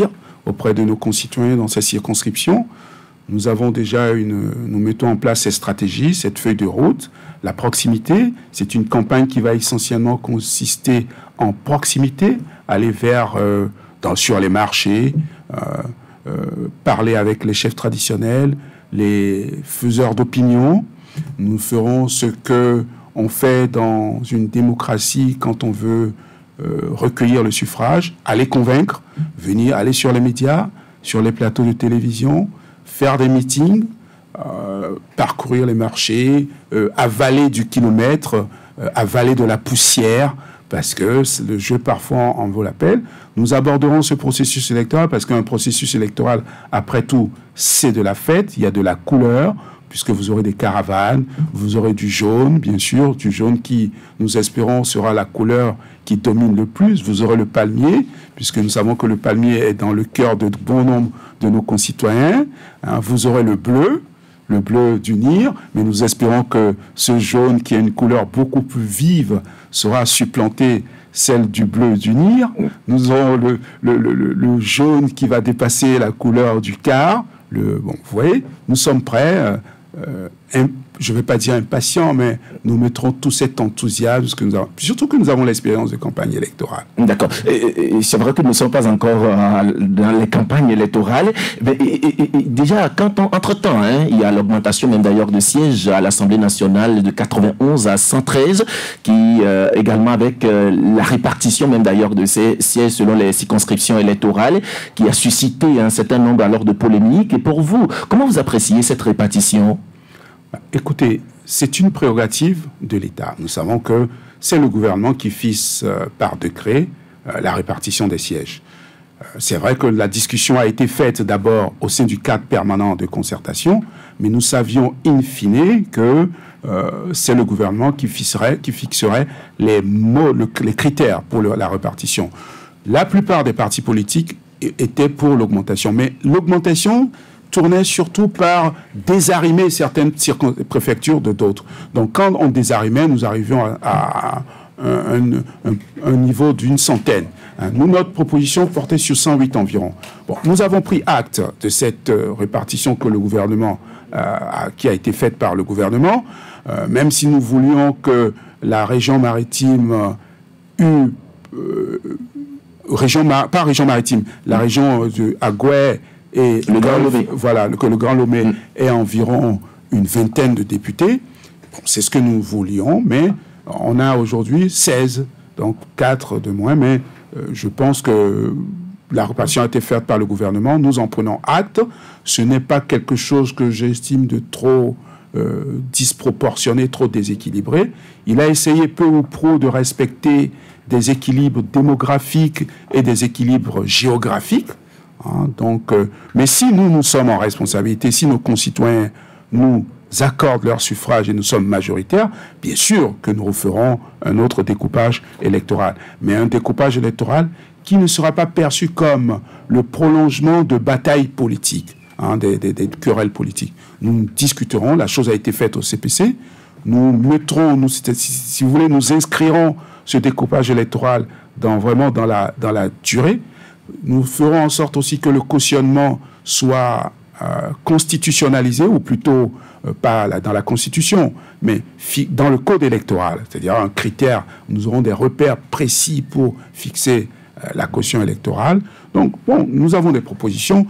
auprès de nos concitoyens dans ces circonscriptions. Nous avons déjà une, nous mettons en place cette stratégie, cette feuille de route. La proximité, c'est une campagne qui va essentiellement consister en proximité, aller vers, euh, dans, sur les marchés, euh, euh, parler avec les chefs traditionnels, les faiseurs d'opinion. Nous ferons ce que on fait dans une démocratie quand on veut euh, recueillir le suffrage, aller convaincre, venir, aller sur les médias, sur les plateaux de télévision, faire des meetings, euh, parcourir les marchés, euh, avaler du kilomètre, euh, avaler de la poussière, parce que le jeu parfois en vaut la peine. Nous aborderons ce processus électoral parce qu'un processus électoral, après tout, c'est de la fête, il y a de la couleur, puisque vous aurez des caravanes, vous aurez du jaune, bien sûr, du jaune qui, nous espérons, sera la couleur qui domine le plus. Vous aurez le palmier, puisque nous savons que le palmier est dans le cœur de bon nombre de nos concitoyens. Hein, vous aurez le bleu, le bleu d'unir, mais nous espérons que ce jaune, qui a une couleur beaucoup plus vive, sera supplanté celle du bleu d'unir. Nous aurons le, le, le, le jaune qui va dépasser la couleur du quart. Le, bon, vous voyez, nous sommes prêts. Euh, Euh, je ne vais pas dire impatient, mais nous mettrons tout cet enthousiasme, que nous avons, surtout que nous avons l'expérience de campagne électorale. D'accord. C'est vrai que nous ne sommes pas encore euh, dans les campagnes électorales. Mais, et, et, et, déjà, quand on, entre-temps, hein, il y a l'augmentation même d'ailleurs de sièges à l'Assemblée nationale de quatre-vingt-onze à cent treize, qui euh, également avec euh, la répartition même d'ailleurs de ces sièges selon les circonscriptions électorales, qui a suscité un certain nombre alors de polémiques. Et pour vous, comment vous appréciez cette répartition ? Écoutez, c'est une prérogative de l'État. Nous savons que c'est le gouvernement qui fixe euh, par décret euh, la répartition des sièges. Euh, c'est vrai que la discussion a été faite d'abord au sein du cadre permanent de concertation, mais nous savions in fine que euh, c'est le gouvernement qui fixerait, qui fixerait les, mots, le, les critères pour le, la répartition. La plupart des partis politiques étaient pour l'augmentation, mais l'augmentation tournait surtout par désarimer certaines préfectures de d'autres. Donc, quand on désarimait, nous arrivions à, à, à un, un, un niveau d'une centaine. Nous, notre proposition portait sur cent huit environ. Bon, nous avons pris acte de cette euh, répartition que le gouvernement, euh, a, qui a été faite par le gouvernement, euh, même si nous voulions que la région maritime euh, eût, euh, région, pas région maritime, la région de Agoué et le Grand Lomé, voilà, que le Grand Lomé mm. ait environ une vingtaine de députés. Bon, c'est ce que nous voulions, mais on a aujourd'hui seize, donc quatre de moins, mais euh, je pense que la répartition a été faite par le gouvernement, nous en prenons acte. Ce n'est pas quelque chose que j'estime de trop euh, disproportionné, trop déséquilibré. Il a essayé peu ou prou de respecter des équilibres démographiques et des équilibres géographiques. Hein, donc, euh, mais si nous, nous sommes en responsabilité, si nos concitoyens nous accordent leur suffrage et nous sommes majoritaires, bien sûr que nous referons un autre découpage électoral. Mais un découpage électoral qui ne sera pas perçu comme le prolongement de batailles politiques, hein, des, des, des querelles politiques. Nous discuterons, la chose a été faite au C P C, nous mettrons, nous, si, si vous voulez, nous inscrirons ce découpage électoral dans, vraiment dans la, dans la durée. Nous ferons en sorte aussi que le cautionnement soit euh, constitutionnalisé, ou plutôt euh, pas la, dans la Constitution, mais fi dans le code électoral, c'est-à-dire un critère, nous aurons des repères précis pour fixer euh, la caution électorale. Donc, bon, nous avons des propositions.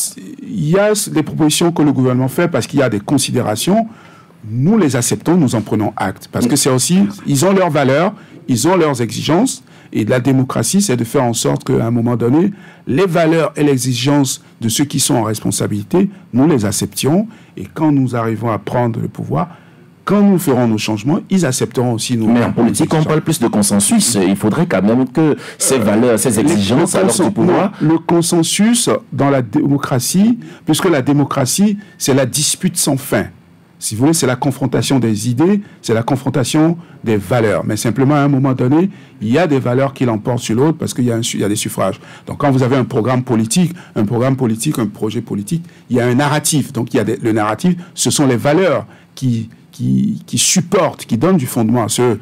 Il y a des propositions que le gouvernement fait parce qu'il y a des considérations. Nous les acceptons, nous en prenons acte, parce que c'est aussi, ils ont leurs valeurs, ils ont leurs exigences. Et la démocratie, c'est de faire en sorte qu'à un moment donné, les valeurs et les exigences de ceux qui sont en responsabilité, nous les acceptions. Et quand nous arrivons à prendre le pouvoir, quand nous ferons nos changements, ils accepteront aussi nos... Mais en politique, on parle plus de consensus. Il faudrait quand même que ces euh, valeurs, ces exigences, alors du pouvoir... Non, le consensus dans la démocratie, puisque la démocratie, c'est la dispute sans fin. Si vous voulez, c'est la confrontation des idées, c'est la confrontation des valeurs. Mais simplement, à un moment donné, il y a des valeurs qui l'emportent sur l'autre parce qu'il y a, un, il y a des suffrages. Donc, quand vous avez un programme politique, un programme politique, un projet politique, il y a un narratif. Donc, il y a des, le narratif, ce sont les valeurs qui, qui, qui supportent, qui donnent du fondement à ce,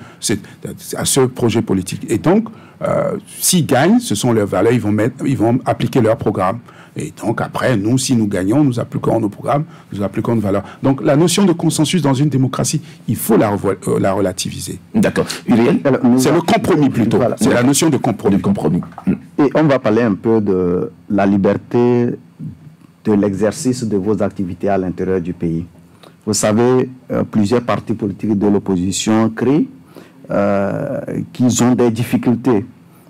à ce projet politique. Et donc, euh, s'ils gagnent, ce sont leurs valeurs, ils vont, mettre, ils vont appliquer leur programme. Et donc après, nous, si nous gagnons, nous appliquons nos programmes, nous appliquons nos valeurs. Donc la notion de consensus dans une démocratie, il faut la, euh, la relativiser. D'accord. C'est le compromis plutôt. Voilà. C'est la notion de compromis. de compromis. Et on va parler un peu de la liberté de l'exercice de vos activités à l'intérieur du pays. Vous savez, euh, plusieurs partis politiques de l'opposition crient euh, qu'ils ont des difficultés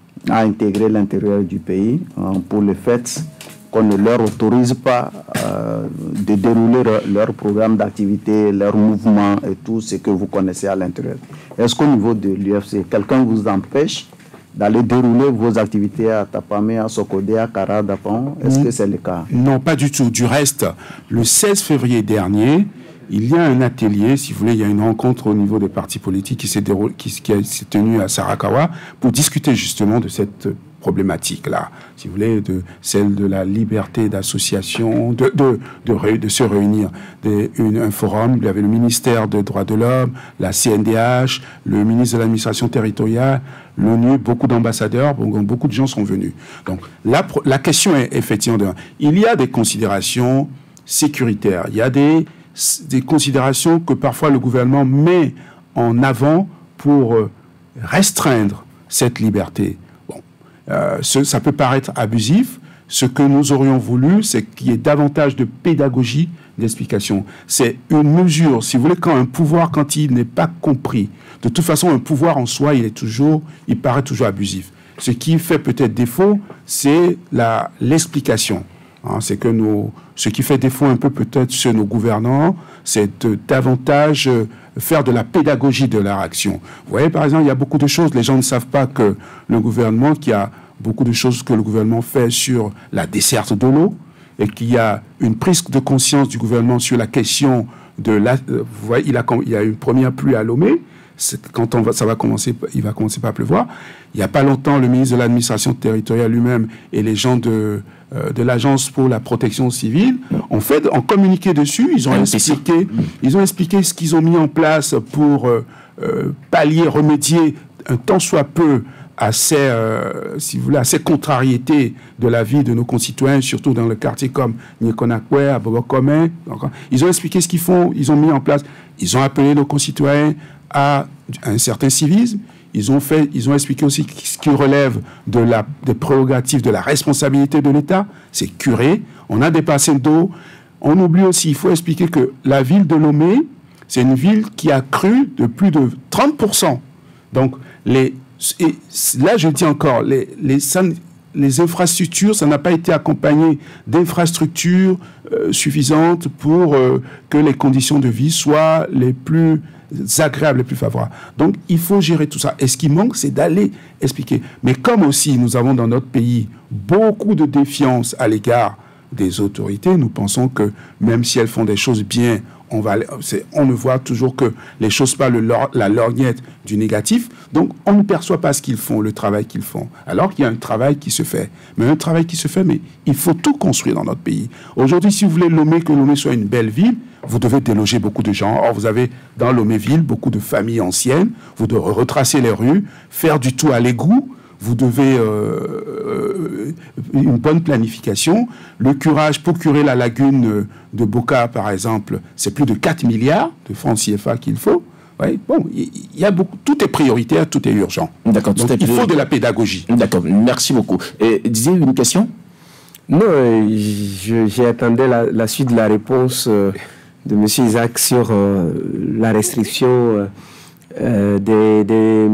à intégrer l'intérieur du pays hein, pour le fait qu'on ne leur autorise pas euh, de dérouler leur, leur programme d'activité, leur mouvement et tout ce que vous connaissez à l'intérieur. Est-ce qu'au niveau de l'U F C, quelqu'un vous empêche d'aller dérouler vos activités à Tapamé, à Sokodé, à Kara, Dapon? Est-ce que c'est le cas? Non, pas du tout. Du reste, le seize février dernier, il y a un atelier, si vous voulez, il y a une rencontre au niveau des partis politiques qui s'est déroulée, qui, qui s'est tenue à Sarakawa pour discuter justement de cette problématique-là, si vous voulez, de celle de la liberté d'association, de, de, de, de se réunir. Des, une, un forum, il y avait le ministère des droits de l'homme, la C N D H, le ministre de l'administration territoriale, l'ONU, beaucoup d'ambassadeurs, beaucoup de gens sont venus. Donc la, la question est effectivement, de, il y a des considérations sécuritaires, il y a des, des considérations que parfois le gouvernement met en avant pour restreindre cette liberté. Euh, ce, ça peut paraître abusif. Ce que nous aurions voulu, c'est qu'il y ait davantage de pédagogie, d'explication. C'est une mesure, si vous voulez, quand un pouvoir, quand il n'est pas compris, de toute façon, un pouvoir en soi, il est toujours, il paraît toujours abusif. Ce qui fait peut-être défaut, c'est la, l'explication. Hein, c'est que nos, ce qui fait défaut un peu peut-être chez nos gouvernants, c'est de davantage euh, faire de la pédagogie de leur action. Vous voyez, par exemple, il y a beaucoup de choses, les gens ne savent pas que le gouvernement, qu'il y a beaucoup de choses que le gouvernement fait sur la desserte de l'eau, et qu'il y a une prise de conscience du gouvernement sur la question de la... Euh, vous voyez, il, a, il y a une première pluie à Lomé, quand on va, ça va commencer, il va commencer par pleuvoir. Il n'y a pas longtemps, le ministre de l'administration territoriale lui-même et les gens de, euh, de l'agence pour la protection civile ont fait, ont communiqué dessus. Ils ont expliqué, ils ont expliqué ce qu'ils ont mis en place pour euh, euh, pallier, remédier un tant soit peu à ces, euh, si vous voulez, à ces contrariétés de la vie de nos concitoyens, surtout dans le quartier comme Nyekonakwe, à Bobokome. Ils ont expliqué ce qu'ils font, ils ont mis en place, ils ont appelé nos concitoyens à un certain civisme. Ils ont fait, ils ont expliqué aussi ce qui relève de la, des prérogatives de la responsabilité de l'État. C'est curé. On a dépassé d'eau. On oublie aussi, il faut expliquer que la ville de Lomé, c'est une ville qui a cru de plus de trente pour cent. Donc, les, et là, je dis encore, les, les, les infrastructures, ça n'a pas été accompagné d'infrastructures euh, suffisantes pour euh, que les conditions de vie soient les plus agréables, les plus favorables. Donc, il faut gérer tout ça. Et ce qui manque, c'est d'aller expliquer. Mais comme aussi, nous avons dans notre pays beaucoup de défiance à l'égard des autorités, nous pensons que même si elles font des choses bien, on, va, on ne voit toujours que les choses pas le, la lorgnette du négatif. Donc, on ne perçoit pas ce qu'ils font, le travail qu'ils font. Alors qu'il y a un travail qui se fait. Mais un travail qui se fait, mais il faut tout construire dans notre pays. Aujourd'hui, si vous voulez Lomé, que Lomé soit une belle ville, vous devez déloger beaucoup de gens. Or, vous avez dans Loméville beaucoup de familles anciennes. Vous devez retracer les rues, faire du tout à l'égout. Vous devez euh, euh, une bonne planification. Le curage, pour curer la lagune de Boka, par exemple, c'est plus de quatre milliards de francs C F A qu'il faut. Ouais, bon, il y a beaucoup, tout est prioritaire, tout est urgent. D'accord. Donc, il faut de la pédagogie. D'accord, merci beaucoup. Et disiez une question? Non, euh, j'attendais la, la suite de la réponse euh, de M. Isaac sur euh, la restriction euh, euh, des, des,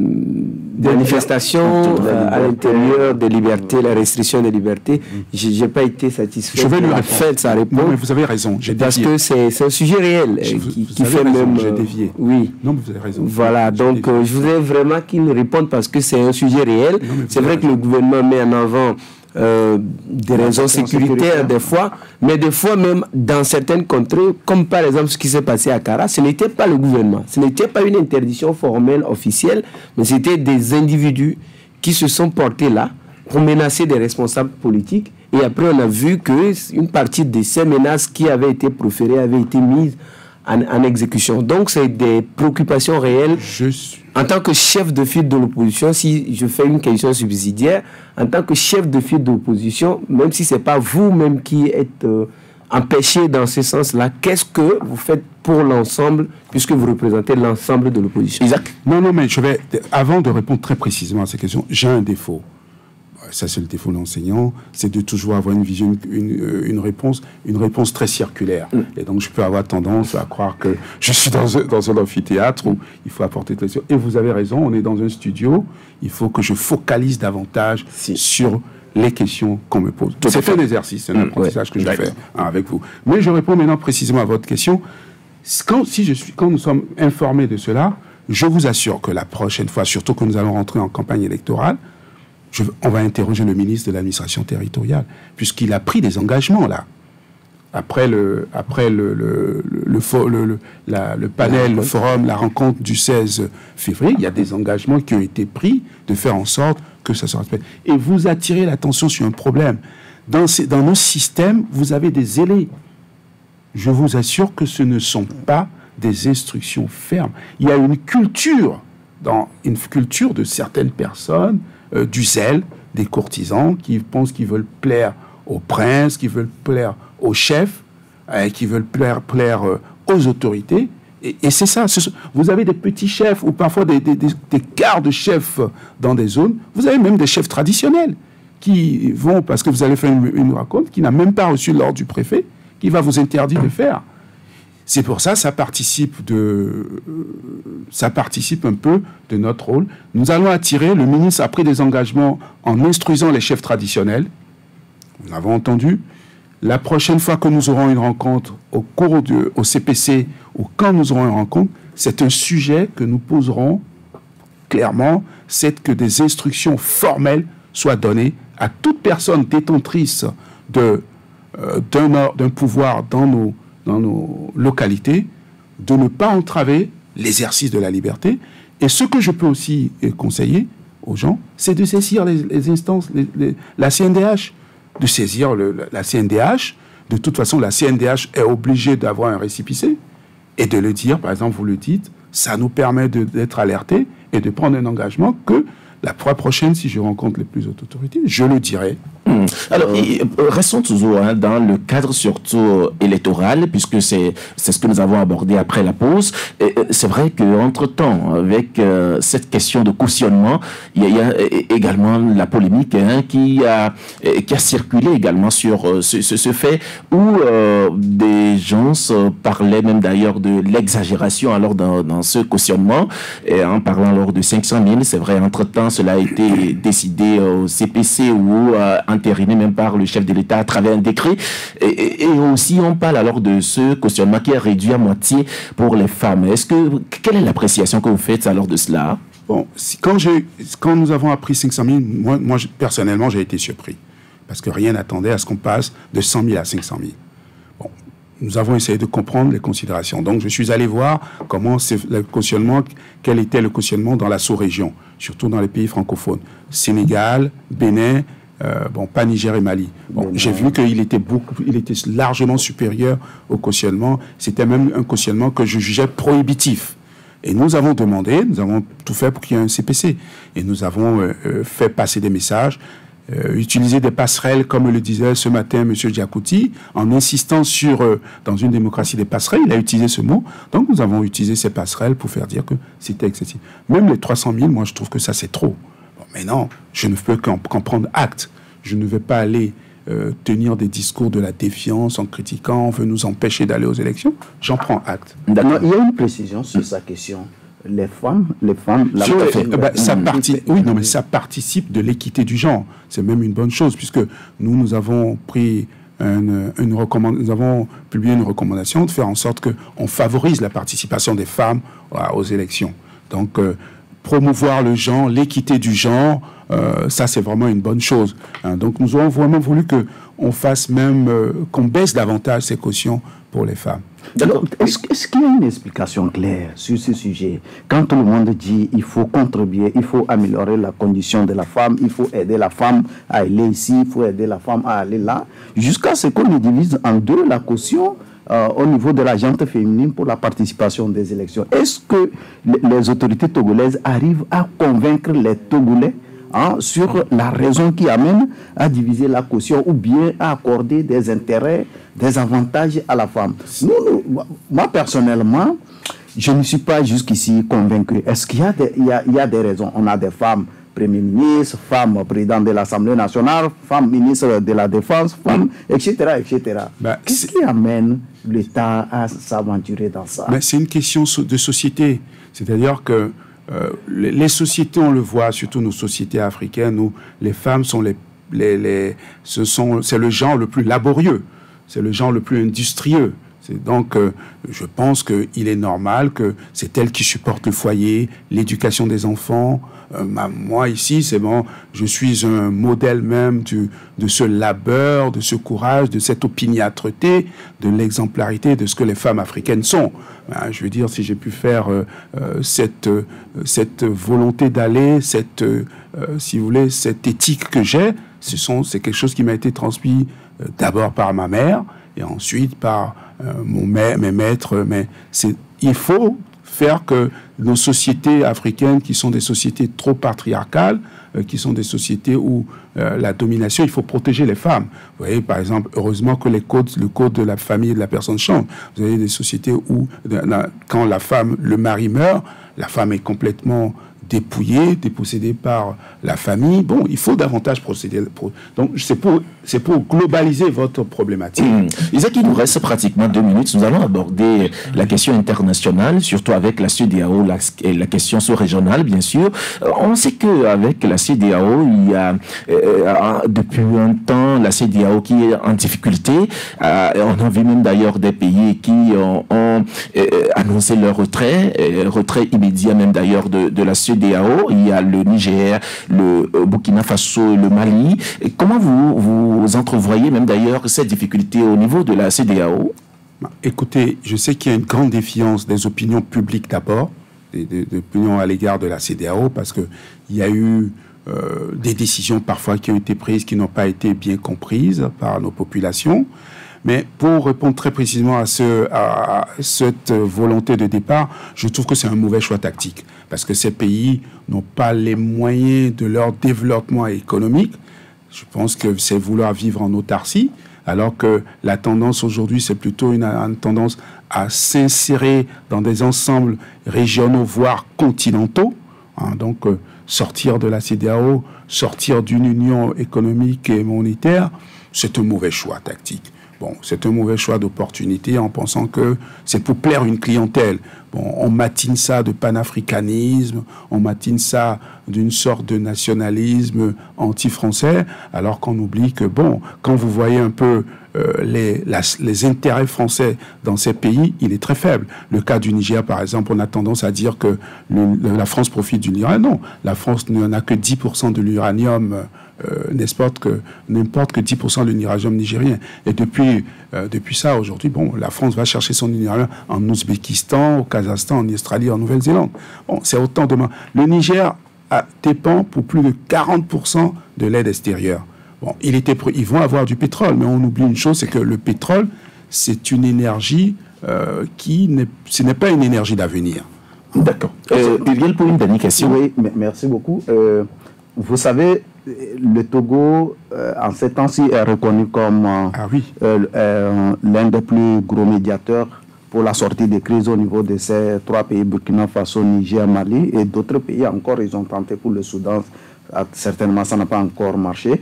des manifestations euh, à l'intérieur des libertés, la restriction des libertés. Je n'ai pas été satisfait je vais lui de fait sa réponse. Non, mais vous avez raison. Parce dévié. que c'est un sujet réel je, qui, vous qui fait raison, même... J'ai dévié. Oui. Non, mais vous avez raison. Voilà, donc euh, je voudrais vraiment qu'il me réponde parce que c'est un sujet réel. C'est vrai raison. que le gouvernement met en avant Euh, des raisons sécuritaires des fois, mais des fois même dans certaines contrées, comme par exemple ce qui s'est passé à Kara, ce n'était pas le gouvernement, ce n'était pas une interdiction formelle officielle, mais c'était des individus qui se sont portés là pour menacer des responsables politiques. Et après on a vu qu'une partie de ces menaces qui avaient été proférées avaient été mises en, en exécution. Donc, c'est des préoccupations réelles. Je suis... En tant que chef de file de l'opposition, si je fais une question subsidiaire, en tant que chef de file de l'opposition, même si ce n'est pas vous-même qui êtes euh, empêché dans ce sens-là, qu'est-ce que vous faites pour l'ensemble, puisque vous représentez l'ensemble de l'opposition? Isaac? Non, non, mais je vais, avant de répondre très précisément à ces questions, j'ai un défaut. Ça, c'est le défaut de l'enseignant, c'est de toujours avoir une vision, une, une, une réponse, une réponse très circulaire. Mm. Et donc, je peux avoir tendance à croire que je suis dans un, dans un amphithéâtre où il faut apporter très... Et vous avez raison, on est dans un studio, il faut que je focalise davantage si. sur les questions qu'on me pose. C'est un exercice, c'est un apprentissage mmh, ouais. que je fais hein, avec vous. Mais je réponds maintenant précisément à votre question. Quand, si je suis, quand nous sommes informés de cela, je vous assure que la prochaine fois, surtout que nous allons rentrer en campagne électorale, Je, on va interroger le ministre de l'administration territoriale, puisqu'il a pris des engagements là. Après le, après le, le, le, le, le, le, la, le panel, le forum, la rencontre du seize février, il y a des engagements qui ont été pris de faire en sorte que ça se respecte. Et vous attirez l'attention sur un problème. Dans, ces, dans nos systèmes, vous avez des ailés. Je vous assure que ce ne sont pas des instructions fermes. Il y a une culture, dans une culture de certaines personnes, Euh, du zèle, des courtisans qui pensent qu'ils veulent plaire aux princes, qui veulent plaire aux chefs, euh, qui veulent plaire, plaire euh, aux autorités. Et, et c'est ça. Ce, vous avez des petits chefs ou parfois des, des, des, des quarts de chefs dans des zones. Vous avez même des chefs traditionnels qui vont, parce que vous allez faire une, une raconte, qui n'a même pas reçu l'ordre du préfet, qui va vous interdire de faire. C'est pour ça, ça participe de, ça participe un peu de notre rôle. Nous allons attirer, le ministre a pris des engagements en instruisant les chefs traditionnels. Nous l'avons entendu. La prochaine fois que nous aurons une rencontre au cours de, au C P C ou quand nous aurons une rencontre, c'est un sujet que nous poserons clairement, c'est que des instructions formelles soient données à toute personne détentrice de, euh, d'un, d'un pouvoir dans nos dans nos localités, de ne pas entraver l'exercice de la liberté. Et ce que je peux aussi conseiller aux gens, c'est de saisir les, les instances, les, les, la C N D H, de saisir le, la C N D H. De toute façon, la C N D H est obligée d'avoir un récépissé et de le dire, par exemple, vous le dites, ça nous permet de, d'être alertés et de prendre un engagement que la fois prochaine, si je rencontre les plus hautes autorités, je le dirai. Mmh. Alors, euh, restons toujours hein, dans le cadre surtout électoral, puisque c'est c'est ce que nous avons abordé après la pause. Et c'est vrai qu'entre-temps, avec euh, cette question de cautionnement, il y, y a également la polémique hein, qui, a, qui a circulé également sur euh, ce, ce, ce fait où euh, des gens euh, parlaient même d'ailleurs de l'exagération alors dans, dans ce cautionnement, et en parlant alors de cinq cent mille, c'est vrai, entre-temps, cela a été décidé au C P C ou euh, entériné même par le chef de l'État à travers un décret. Et, et, et aussi, on parle alors de ce cautionnement qui est réduit à moitié pour les femmes. Est-ce que, quelle est l'appréciation que vous faites alors de cela? Bon, si, quand, j'ai, quand nous avons appris cinq cent mille, moi, moi personnellement, j'ai été surpris. Parce que rien n'attendait à ce qu'on passe de cent mille à cinq cent mille. Bon, nous avons essayé de comprendre les considérations. Donc, je suis allé voir comment c'est le cautionnement, quel était le cautionnement dans la sous-région, surtout dans les pays francophones. Sénégal, Bénin, euh, bon, pas Niger et Mali. Bon, j'ai vu qu'il était beaucoup, il était largement supérieur au cautionnement. C'était même un cautionnement que je jugeais prohibitif. Et nous avons demandé, nous avons tout fait pour qu'il y ait un C P C. Et nous avons euh, fait passer des messages. Euh, utiliser des passerelles, comme le disait ce matin M. Diakouti, en insistant sur, euh, dans une démocratie des passerelles, il a utilisé ce mot. Donc nous avons utilisé ces passerelles pour faire dire que c'était excessif. Même les trois cent mille, moi je trouve que ça c'est trop. Bon, mais non, je ne peux qu'en, qu'en prendre acte. Je ne vais pas aller euh, tenir des discours de la défiance en critiquant, on veut nous empêcher d'aller aux élections. J'en prends acte. Non, il y a une précision sur sa question. Les femmes, les femmes, la Sur, euh, bah, ça parti, oui, non, mais ça participe de l'équité du genre. C'est même une bonne chose puisque nous, nous avons pris une, une recommande, nous avons publié une recommandation de faire en sorte que on favorise la participation des femmes à, aux élections. Donc, euh, promouvoir le genre, l'équité du genre, euh, ça c'est vraiment une bonne chose. Hein. Donc, nous avons vraiment voulu que on fasse même euh, qu'on baisse davantage ces cautions pour les femmes. Alors, est-ce, est-ce qu'il y a une explication claire sur ce sujet? Quand tout le monde dit il faut contribuer, il faut améliorer la condition de la femme, il faut aider la femme à aller ici, il faut aider la femme à aller là, jusqu'à ce qu'on le divise en deux, la caution euh, au niveau de la gente féminine pour la participation des élections. Est-ce que les autorités togolaises arrivent à convaincre les Togolais hein, sur la raison qui amène à diviser la caution ou bien à accorder des intérêts, des avantages à la femme? Nous, nous, moi, personnellement, je ne suis pas jusqu'ici convaincu. Est-ce qu'il y a des, il y a, il y a des raisons? On a des femmes Premier ministre, femme président de l'Assemblée nationale, femme ministre de la Défense, femme, et cetera, et cetera. Bah, qu'est-ce qui amène l'État à s'aventurer dans ça? Bah, c'est une question de société. C'est-à-dire que euh, les, les sociétés, on le voit, surtout nos sociétés africaines, où les femmes sont les, les, les ce sont, c'est le genre le plus laborieux, c'est le genre le plus industrieux. Donc, euh, je pense qu'il est normal que c'est elle qui supporte le foyer, l'éducation des enfants. Euh, ma, moi, ici, c'est bon, je suis un modèle même du, de ce labeur, de ce courage, de cette opiniâtreté, de l'exemplarité de ce que les femmes africaines sont. Ben, je veux dire, si j'ai pu faire euh, euh, cette, euh, cette volonté d'aller, cette, euh, si vous voulez, cette éthique que j'ai, ce sont, c'est quelque chose qui m'a été transmis euh, d'abord par ma mère et ensuite par euh, mon ma mes maîtres. Mais c'est, il faut faire que nos sociétés africaines, qui sont des sociétés trop patriarcales, euh, qui sont des sociétés où euh, la domination, il faut protéger les femmes. Vous voyez, par exemple, heureusement que les codes, le code de la famille et de la personne change. Vous avez des sociétés où, de, de, quand la femme, le mari meurt, la femme est complètement dépouillée, dépossédée par la famille. Bon, il faut davantage procéder. Pour... Donc, c'est pour, c'est pour globaliser votre problématique. Mmh. Isaac, il nous reste pratiquement deux minutes. Nous allons aborder la question internationale, surtout avec la C E D E A O, la, la question sous-régionale, bien sûr. On sait qu'avec la C E D E A O, il y a euh, depuis un temps la C E D E A O qui est en difficulté. Euh, on a vu même d'ailleurs des pays qui ont, ont euh, annoncé leur retrait, euh, retrait immédiat même d'ailleurs de, de la C E D E A O. Il y a le Niger, le Burkina Faso et le Mali. Et comment vous, vous entrevoyez même d'ailleurs cette difficulté au niveau de la C E D E A O? Écoutez, je sais qu'il y a une grande défiance des opinions publiques d'abord, des, des, des opinions à l'égard de la C E D E A O, parce qu'il y a eu euh, des décisions parfois qui ont été prises qui n'ont pas été bien comprises par nos populations. Mais pour répondre très précisément à, ce, à cette volonté de départ, je trouve que c'est un mauvais choix tactique. Parce que ces pays n'ont pas les moyens de leur développement économique. Je pense que c'est vouloir vivre en autarcie, alors que la tendance aujourd'hui, c'est plutôt une, une tendance à s'insérer dans des ensembles régionaux, voire continentaux. Hein, donc, euh, sortir de la C E D E A O, sortir d'une union économique et monétaire, c'est un mauvais choix tactique. Bon, c'est un mauvais choix d'opportunité en pensant que c'est pour plaire une clientèle. Bon, on matine ça de panafricanisme, on matine ça d'une sorte de nationalisme anti-français, alors qu'on oublie que, bon, quand vous voyez un peu euh, les, la, les intérêts français dans ces pays, il est très faible. Le cas du Niger, par exemple, on a tendance à dire que le, la France profite du l'uranium. Non, la France n'a que dix pour cent de l'uranium Euh, n'importe que, n'importe que dix pour cent de l'uranium nigérien. Et depuis, euh, depuis ça, aujourd'hui, bon, la France va chercher son uranium en Ouzbékistan, au Kazakhstan, en Australie, en Nouvelle-Zélande. Bon, c'est autant de... Le Niger a, dépend pour plus de quarante pour cent de l'aide extérieure. Bon, il était, ils vont avoir du pétrole, mais on oublie une chose, c'est que le pétrole, c'est une énergie euh, qui n'est... Ce n'est pas une énergie d'avenir. D'accord. Euh, Uriel, pour une dernière question. Oui, merci beaucoup. Euh, vous savez... Le Togo, euh, en ces temps-ci, est reconnu comme euh, ah oui. euh, euh, l'un des plus gros médiateurs pour la sortie des crises au niveau de ces trois pays, Burkina Faso, Niger, Mali, et d'autres pays encore. Ils ont tenté pour le Soudan. Certainement, ça n'a pas encore marché.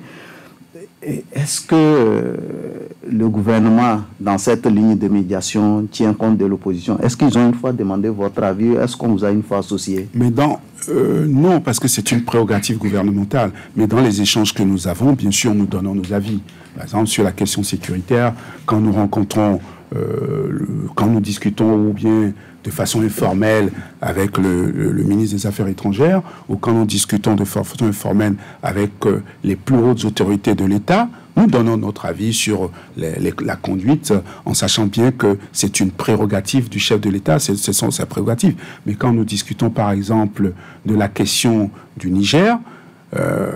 Est-ce que euh, le gouvernement, dans cette ligne de médiation, tient compte de l'opposition? Est-ce qu'ils ont une fois demandé votre avis? Est-ce qu'on vous a une fois associé? Mais dans, euh, non, parce que c'est une prérogative gouvernementale. Mais dans les échanges que nous avons, bien sûr, nous donnons nos avis. Par exemple, sur la question sécuritaire, quand nous rencontrons, euh, le, quand nous discutons ou bien de façon informelle avec le, le, le ministre des Affaires étrangères, ou quand nous discutons de façon informelle avec euh, les plus hautes autorités de l'État, nous donnons notre avis sur les, les, la conduite, en sachant bien que c'est une prérogative du chef de l'État, c'est sa prérogative. Mais quand nous discutons, par exemple, de la question du Niger, euh,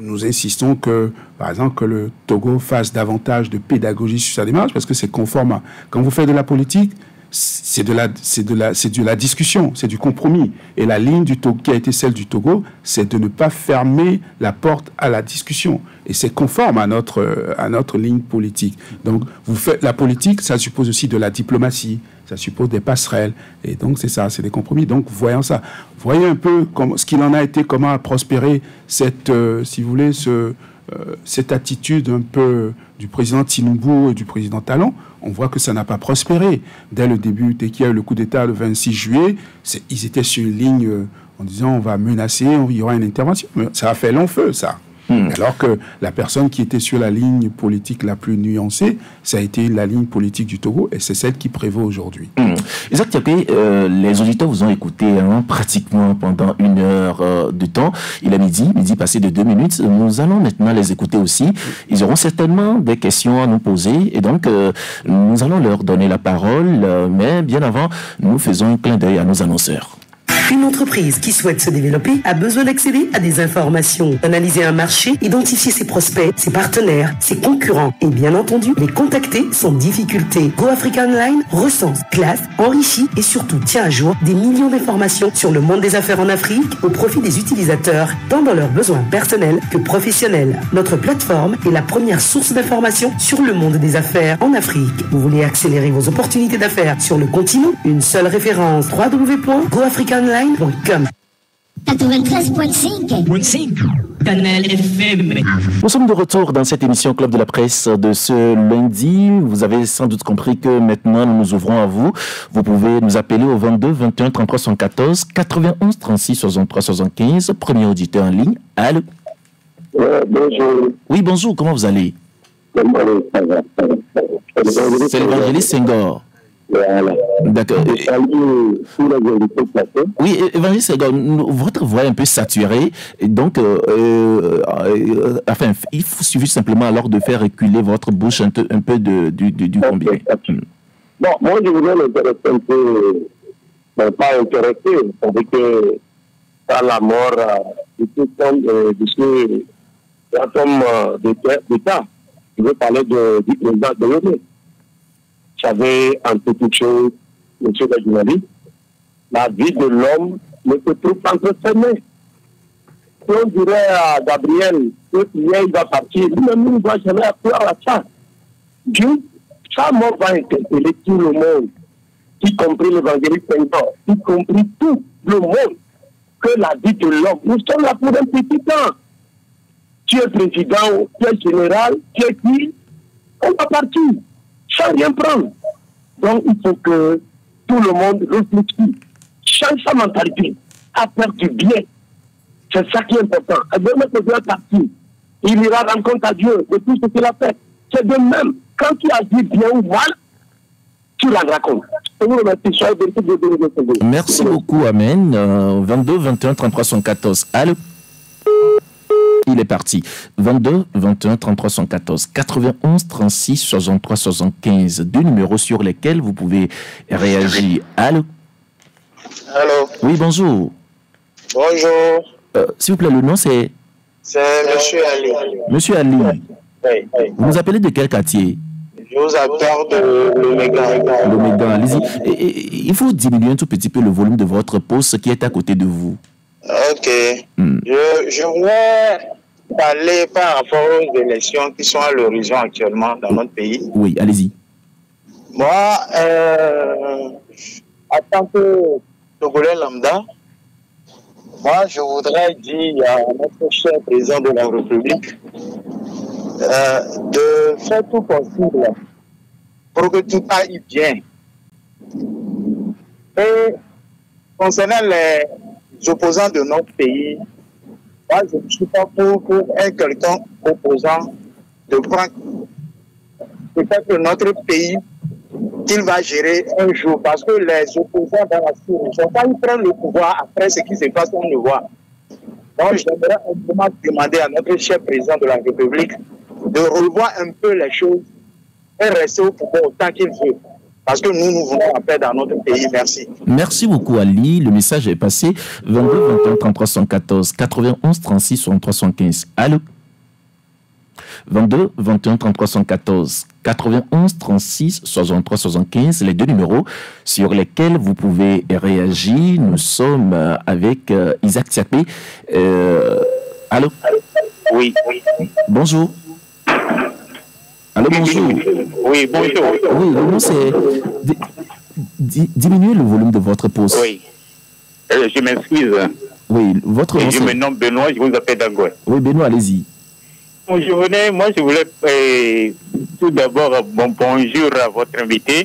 nous insistons que, par exemple, que le Togo fasse davantage de pédagogie sur sa démarche, parce que c'est conforme à... Quand vous faites de la politique, c'est de la, c'est de la, c'est de la discussion, c'est du compromis. Et la ligne du Togo, qui a été celle du Togo, c'est de ne pas fermer la porte à la discussion. Et c'est conforme à notre, à notre ligne politique. Donc, vous faites la politique, ça suppose aussi de la diplomatie, ça suppose des passerelles. Et donc, c'est ça, c'est des compromis. Donc, voyons ça. Voyez un peu comme, ce qu'il en a été, comment a prospéré cette, euh, si vous voulez, ce, euh, cette attitude un peu du président Tinubu et du président Talon. On voit que ça n'a pas prospéré. Dès le début, dès qu'il y a eu le coup d'État le vingt-six juillet, ils étaient sur une ligne euh, en disant on va menacer, il y aura une intervention. Mais ça a fait long feu, ça. Mmh. Alors que la personne qui était sur la ligne politique la plus nuancée, ça a été la ligne politique du Togo, et c'est celle qui prévaut aujourd'hui. Mmh. Isaac Thiapé, euh, les auditeurs vous ont écouté hein, pratiquement pendant une heure euh, de temps. Il est midi, midi passé de deux minutes. Nous allons maintenant les écouter aussi. Ils auront certainement des questions à nous poser, et donc euh, nous allons leur donner la parole. Euh, mais bien avant, nous faisons un clin d'œil à nos annonceurs. Une entreprise qui souhaite se développer a besoin d'accéder à des informations, d'analyser un marché, identifier ses prospects, ses partenaires, ses concurrents et bien entendu les contacter sans difficulté. Go Africa Online recense, classe, enrichit et surtout tient à jour des millions d'informations sur le monde des affaires en Afrique au profit des utilisateurs, tant dans leurs besoins personnels que professionnels. Notre plateforme est la première source d'informations sur le monde des affaires en Afrique. Vous voulez accélérer vos opportunités d'affaires sur le continent? Une seule référence, w w w point go africa online point com. quatre-vingt-treize point cinq. Canal F M. Nous sommes de retour dans cette émission Club de la Presse de ce lundi. Vous avez sans doute compris que maintenant nous nous ouvrons à vous. Vous pouvez nous appeler au vingt-deux vingt et un trente-trois soixante-quatorze quatre-vingt-onze trente-six soixante-trois soixante-quinze. Premier auditeur en ligne. Allô? Euh, bonjour. Oui, bonjour. Comment vous allez? C'est l'évangéliste Senghor. Voilà. D'accord. Oui, Évangéliste Senghor, votre voix est un peu saturée. Donc, euh, euh, enfin, il faut suffit simplement alors de faire reculer votre bouche un, un peu de, du, du, du combiné. Bon, moi, je voudrais m'intéresser un peu, mais pas intéressé, parce que par la mort de ce de ce homme d'État, je veux parler de, du président de l'O N U. J'avais en toute chose, monsieur le journaliste, la vie de l'homme ne se trouve entre ses mains. Si on dirait à Gabriel que hier il va partir, lui-même ne va jamais apprendre à ça. Dieu, sa mort va interpeller tout le monde, y compris l'évangéliste Senghor, y compris tout le monde, que la vie de l'homme, nous sommes là pour un petit temps. Tu es président, tu es général, tu es qui, on va partir. Sans rien prendre. Donc, il faut que tout le monde réfléchisse, change sa mentalité, à faire du bien. C'est ça qui est important. Et de mettre bien parti, il ira rendre compte à Dieu de tout ce qu'il a fait. C'est de même, quand tu agis bien ou mal, tu la racontes. Merci beaucoup, Amen. Euh, vingt-deux vingt et un trente-trois soixante-quatorze. Allô? Il est parti. vingt-deux vingt et un trente-trois soixante-quatorze quatre-vingt-onze trente-six soixante-trois soixante-quinze. Deux numéros sur lesquels vous pouvez réagir. Allô? Allô? Oui, bonjour. Bonjour. Euh, S'il vous plaît, le nom c'est? C'est Monsieur Ali. Monsieur Ali. Oui, oui. Vous nous appelez de quel quartier? Je vous appelle de l'Oméga. L'Oméga, allez-y. Il faut diminuer un tout petit peu le volume de votre poste qui est à côté de vous. Ok. Hmm. Je, je voulais parler par rapport aux élections qui sont à l'horizon actuellement dans notre pays. Oui, allez-y. Moi, euh, en tant que Togolais lambda, moi, je voudrais dire à notre cher président de la République euh, de faire tout possible pour que tout aille bien. Et concernant les opposants de notre pays, moi, je ne suis pas pour que quelqu'un opposant de prendre peut-être notre pays qu'il va gérer un jour, parce que les opposants dans la sous-région, quand ils prennent le pouvoir, après ce qui se passe, on le voit. Donc, j'aimerais un moment demander à notre cher président de la République de revoir un peu les choses et rester au pouvoir autant qu'il veut. Parce que nous, nous voulons la paix dans notre pays. Merci. Merci beaucoup, Ali. Le message est passé. vingt-deux vingt et un trente-trois soixante-quatorze quatre-vingt-onze trente-six soixante-trois soixante-quinze. Allô? vingt-deux vingt et un trente-trois soixante-quatorze quatre-vingt-onze trente-six soixante-trois soixante-quinze, les deux numéros sur lesquels vous pouvez réagir. Nous sommes avec euh, Isaac Tiapé. Euh, allô? Oui, oui. Bonjour. Allô, bonjour. Oui, bonjour. Oui, le nom c'est... Diminuez le volume de votre poste. Oui. Euh, je m'excuse. Oui, votre nom. Je me nomme Benoît, je vous appelle Dangoué. Oui, Benoît, allez-y. Bon, je venais, moi, je voulais euh, tout d'abord bon bonjour à votre invité.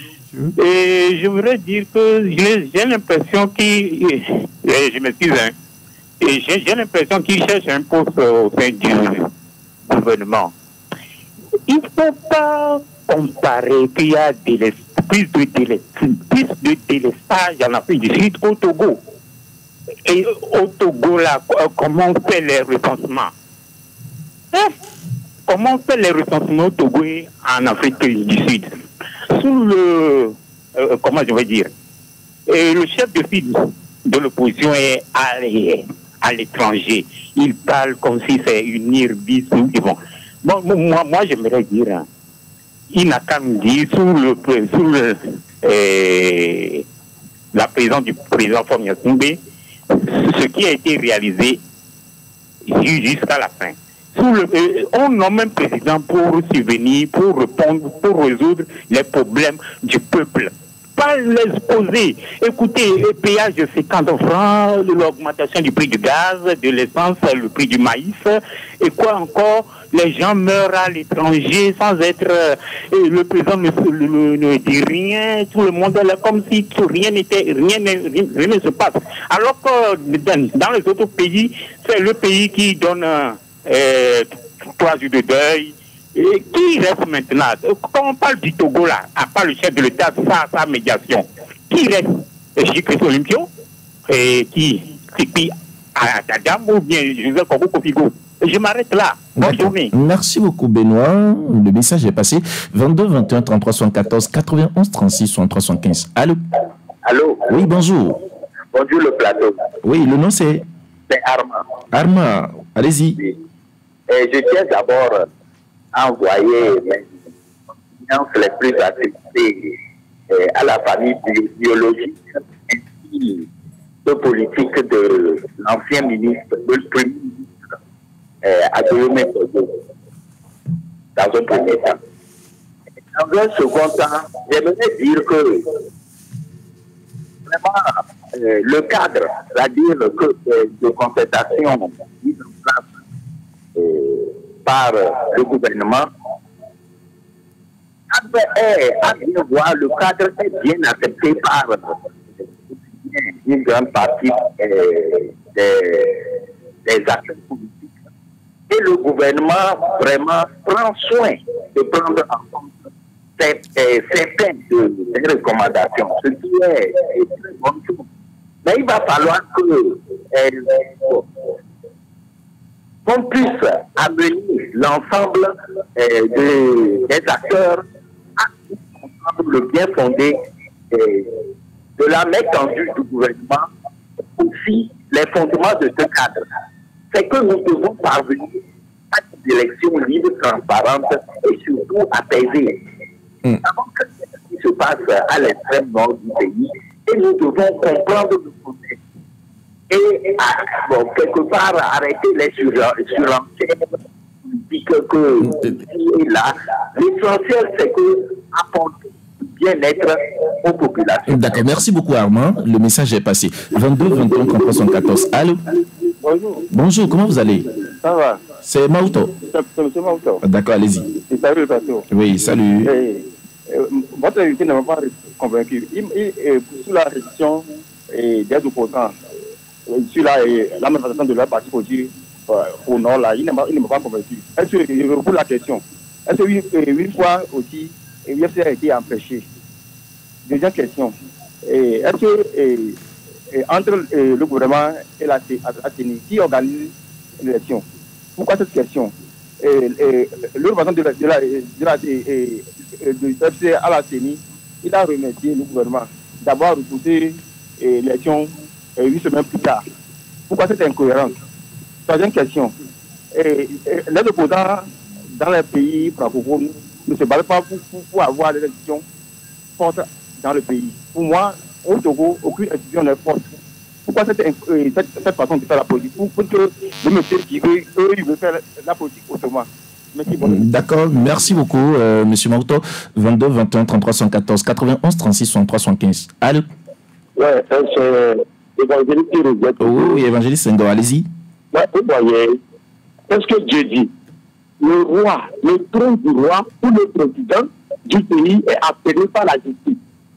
Et je voudrais dire que j'ai l'impression qu'il... Euh, je m'excuse, hein. Et j'ai l'impression qu'il cherche un poste au sein du gouvernement. Il ne faut pas comparer qu'il y a des, plus de délestage en Afrique du Sud qu'au Togo. Et au Togo, là, comment on fait les recensements? Hein? Comment on fait les recensements au Togo et en Afrique du Sud? Sous le... Euh, comment je vais dire? Et le chef de file de l'opposition est allé à l'étranger. Il parle comme si c'est une irbis. Bon. Bon, moi, moi j'aimerais dire, hein, il n'a qu'à me dire sous, le, sous le, euh, la présence du président Famia Koumbe, ce qui a été réalisé jusqu'à la fin. Sous le, euh, on nomme un président pour subvenir, pour répondre, pour résoudre les problèmes du peuple. Pas les poser. Écoutez, le péage de cinquante francs, l'augmentation du prix du gaz, de l'essence, le prix du maïs, et quoi encore, les gens meurent à l'étranger sans être... Euh, le président ne, ne, ne dit rien, tout le monde est là comme si rien n'était, rien, rien, rien ne se passe. Alors que dans, dans les autres pays, c'est le pays qui donne euh, trois jours de deuil. Et qui reste maintenant? Quand on parle du Togo là, à part le chef de l'État, sa, sa médiation, qui reste? J-Christo Olympio, et qui, qui à Tadam ou bien Joseph Kogo Kofigo. Je m'arrête là. Bonne journée. Merci beaucoup, Benoît. Le message est passé. vingt-deux vingt et un trente-trois soixante-quatorze quatre-vingt-onze trente-six soixante-trois soixante-quinze. Allô? Allô? Oui, bonjour. Bonjour, le plateau. Oui, le nom c'est? C'est Armand. Armand, allez-y. Oui. Et je tiens d'abord à envoyer mes condoléances les plus attristées à la famille biologique ainsi que politique de l'ancien ministre, le premier ministre, euh, Aguilomé Togo, dans un premier temps. Dans un second temps, j'aimerais dire que vraiment euh, le cadre, c'est-à-dire que euh, de concertation mise en place euh, par le gouvernement, à bien voir, le cadre est bien accepté par une grande partie euh, des, des acteurs politiques. Et le gouvernement vraiment prend soin de prendre en compte certaines des recommandations, ce qui est une très bonne chose. Mais il va falloir que euh, qu'on puisse amener l'ensemble euh, de, des acteurs à comprendre le bien fondé euh, de la main tendue du gouvernement, aussi les fondements de ce cadre. C'est que nous devons parvenir à des élections libres, transparentes et surtout apaisées. Nous savons que ce qui se passe à l'extrême nord du pays et nous devons comprendre le contexte. Et bon, quelque part arrêter les surenchères politiques que qui est là. L'essentiel, c'est que apporter le bien-être aux populations. D'accord, merci beaucoup Armand. Le message est passé. vingt-deux vingt et un trente-trois soixante-quatorze. Allô? Bonjour. Bonjour, comment vous allez? Ça va. C'est Mauto. C'est M. Mauto. D'accord, allez-y. Salut le plateau. Oui, salut. Et, euh, votre invité ne m'a pas convaincu. Il, il, euh, sous la réduction des opposants, sur la, la manifestation de leur parti politique euh, au nord, là, il ne m'a pas convaincu. Est-ce que, je repose la question, est-ce que une fois aussi, l'U F C a été empêché? Deuxième question, est-ce que et, et, entre et, le gouvernement et la, la C N I, qui organise l'élection? Pourquoi cette question? Et, et, le représentant de la, de la, de la de, de, de l'U F C à la C N I, il a remercié le gouvernement d'avoir repoussé l'élection huit semaines plus tard. Pourquoi c'est incohérent? Troisième question. Et, et, les opposants dans les pays francophones ne se battent pas pour, pour, pour avoir des institutions fortes dans le pays. Pour moi, au Togo, aucune institution n'est forte. Pourquoi cette, euh, cette, cette façon de faire la politique? Pour, pour que le monsieur qui veut, eux, ils veulent faire la politique autrement. D'accord, merci beaucoup, euh, Monsieur Mauto. vingt-deux, vingt et un, trente-trois, soixante-quatorze, quatre-vingt-onze, trente-six, soixante-trois, soixante-quinze. Allô? Ouais, c'est Évangéliste qui rejette. Oui, Évangéliste Senghor, allez-y. Ouais, vous voyez, qu'est-ce que Dieu dit? Le roi, le trône du roi ou le président du pays est appelé par la justice.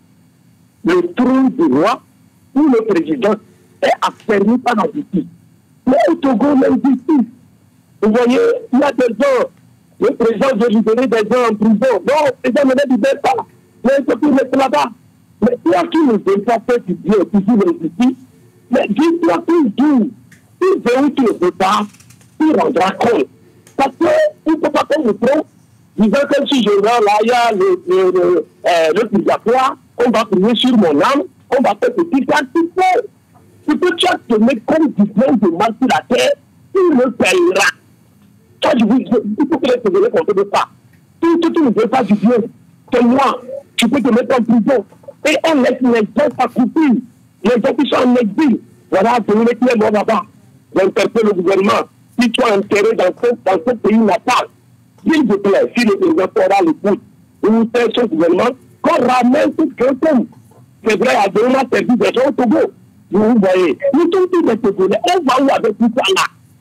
Le trône du roi ou le président est affermi par la justice. Mais au Togo, l'injustice. Vous voyez, il y a des gens, le président veut libérer des gens en prison. Non, le président ne les libère pas. Mais il faut qu'ils restent là-bas. Mais toi qui ne veux pas faire du bien, toujours l'injustice, mais dis-toi toujours, si veut ou tu ne veux pas, tu rendras compte. Parce qu'il ne faut pas qu'on nous trompe, disant que si je vais là, il y a le, le, le, euh, le purgatoire, on va prier sur mon âme, on va faire petit cas, tu peux. Tu peux tu as te mettre comme du bien de mal sur la terre, tu le payeras. Toi, je vous dis, il faut que les Togolais ne comprennent pas. Si tu ne veux pas du bien, c'est moi, tu peux te mettre en prison. Et on laisse les gens s'accroupir, les gens qui sont en exil. Voilà, je vous mets les morts là-bas. J'interpelle le gouvernement. Si tu as intérêt dans ce, dans ce pays natal, s'il vous plaît, si le président aura l'écoute, vous faites ce gouvernement, qu'on ramène tout ce que comme. C'est vrai, à Doma servi des gens au Togo. Vous voyez, nous sommes tous des Togolais. On va où avec tout ça là?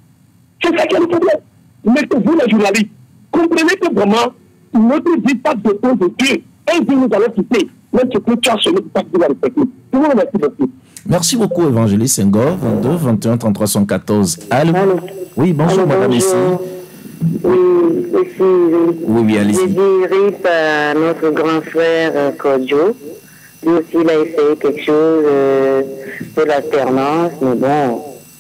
C'est ça qui est le problème. Mettez-vous les journalistes. Comprenez que vraiment, notre vie pas de cause de Dieu. Un jour nous allons quitter. Même ce que tu as semé, tu vas respecter. Je vous remercie beaucoup. Merci beaucoup, Évangéliste Senghor. vingt-deux, vingt et un, trente-trois, soixante-quatorze. Allô? Allô? Oui, bonjour, Allô, madame bonjour. ici. Oui, ici, oui. Oui, oui, allez-y. Je dis RIP à notre grand frère euh, Kodjo. Lui aussi, il a essayé quelque chose euh, pour l'alternance, mais bon,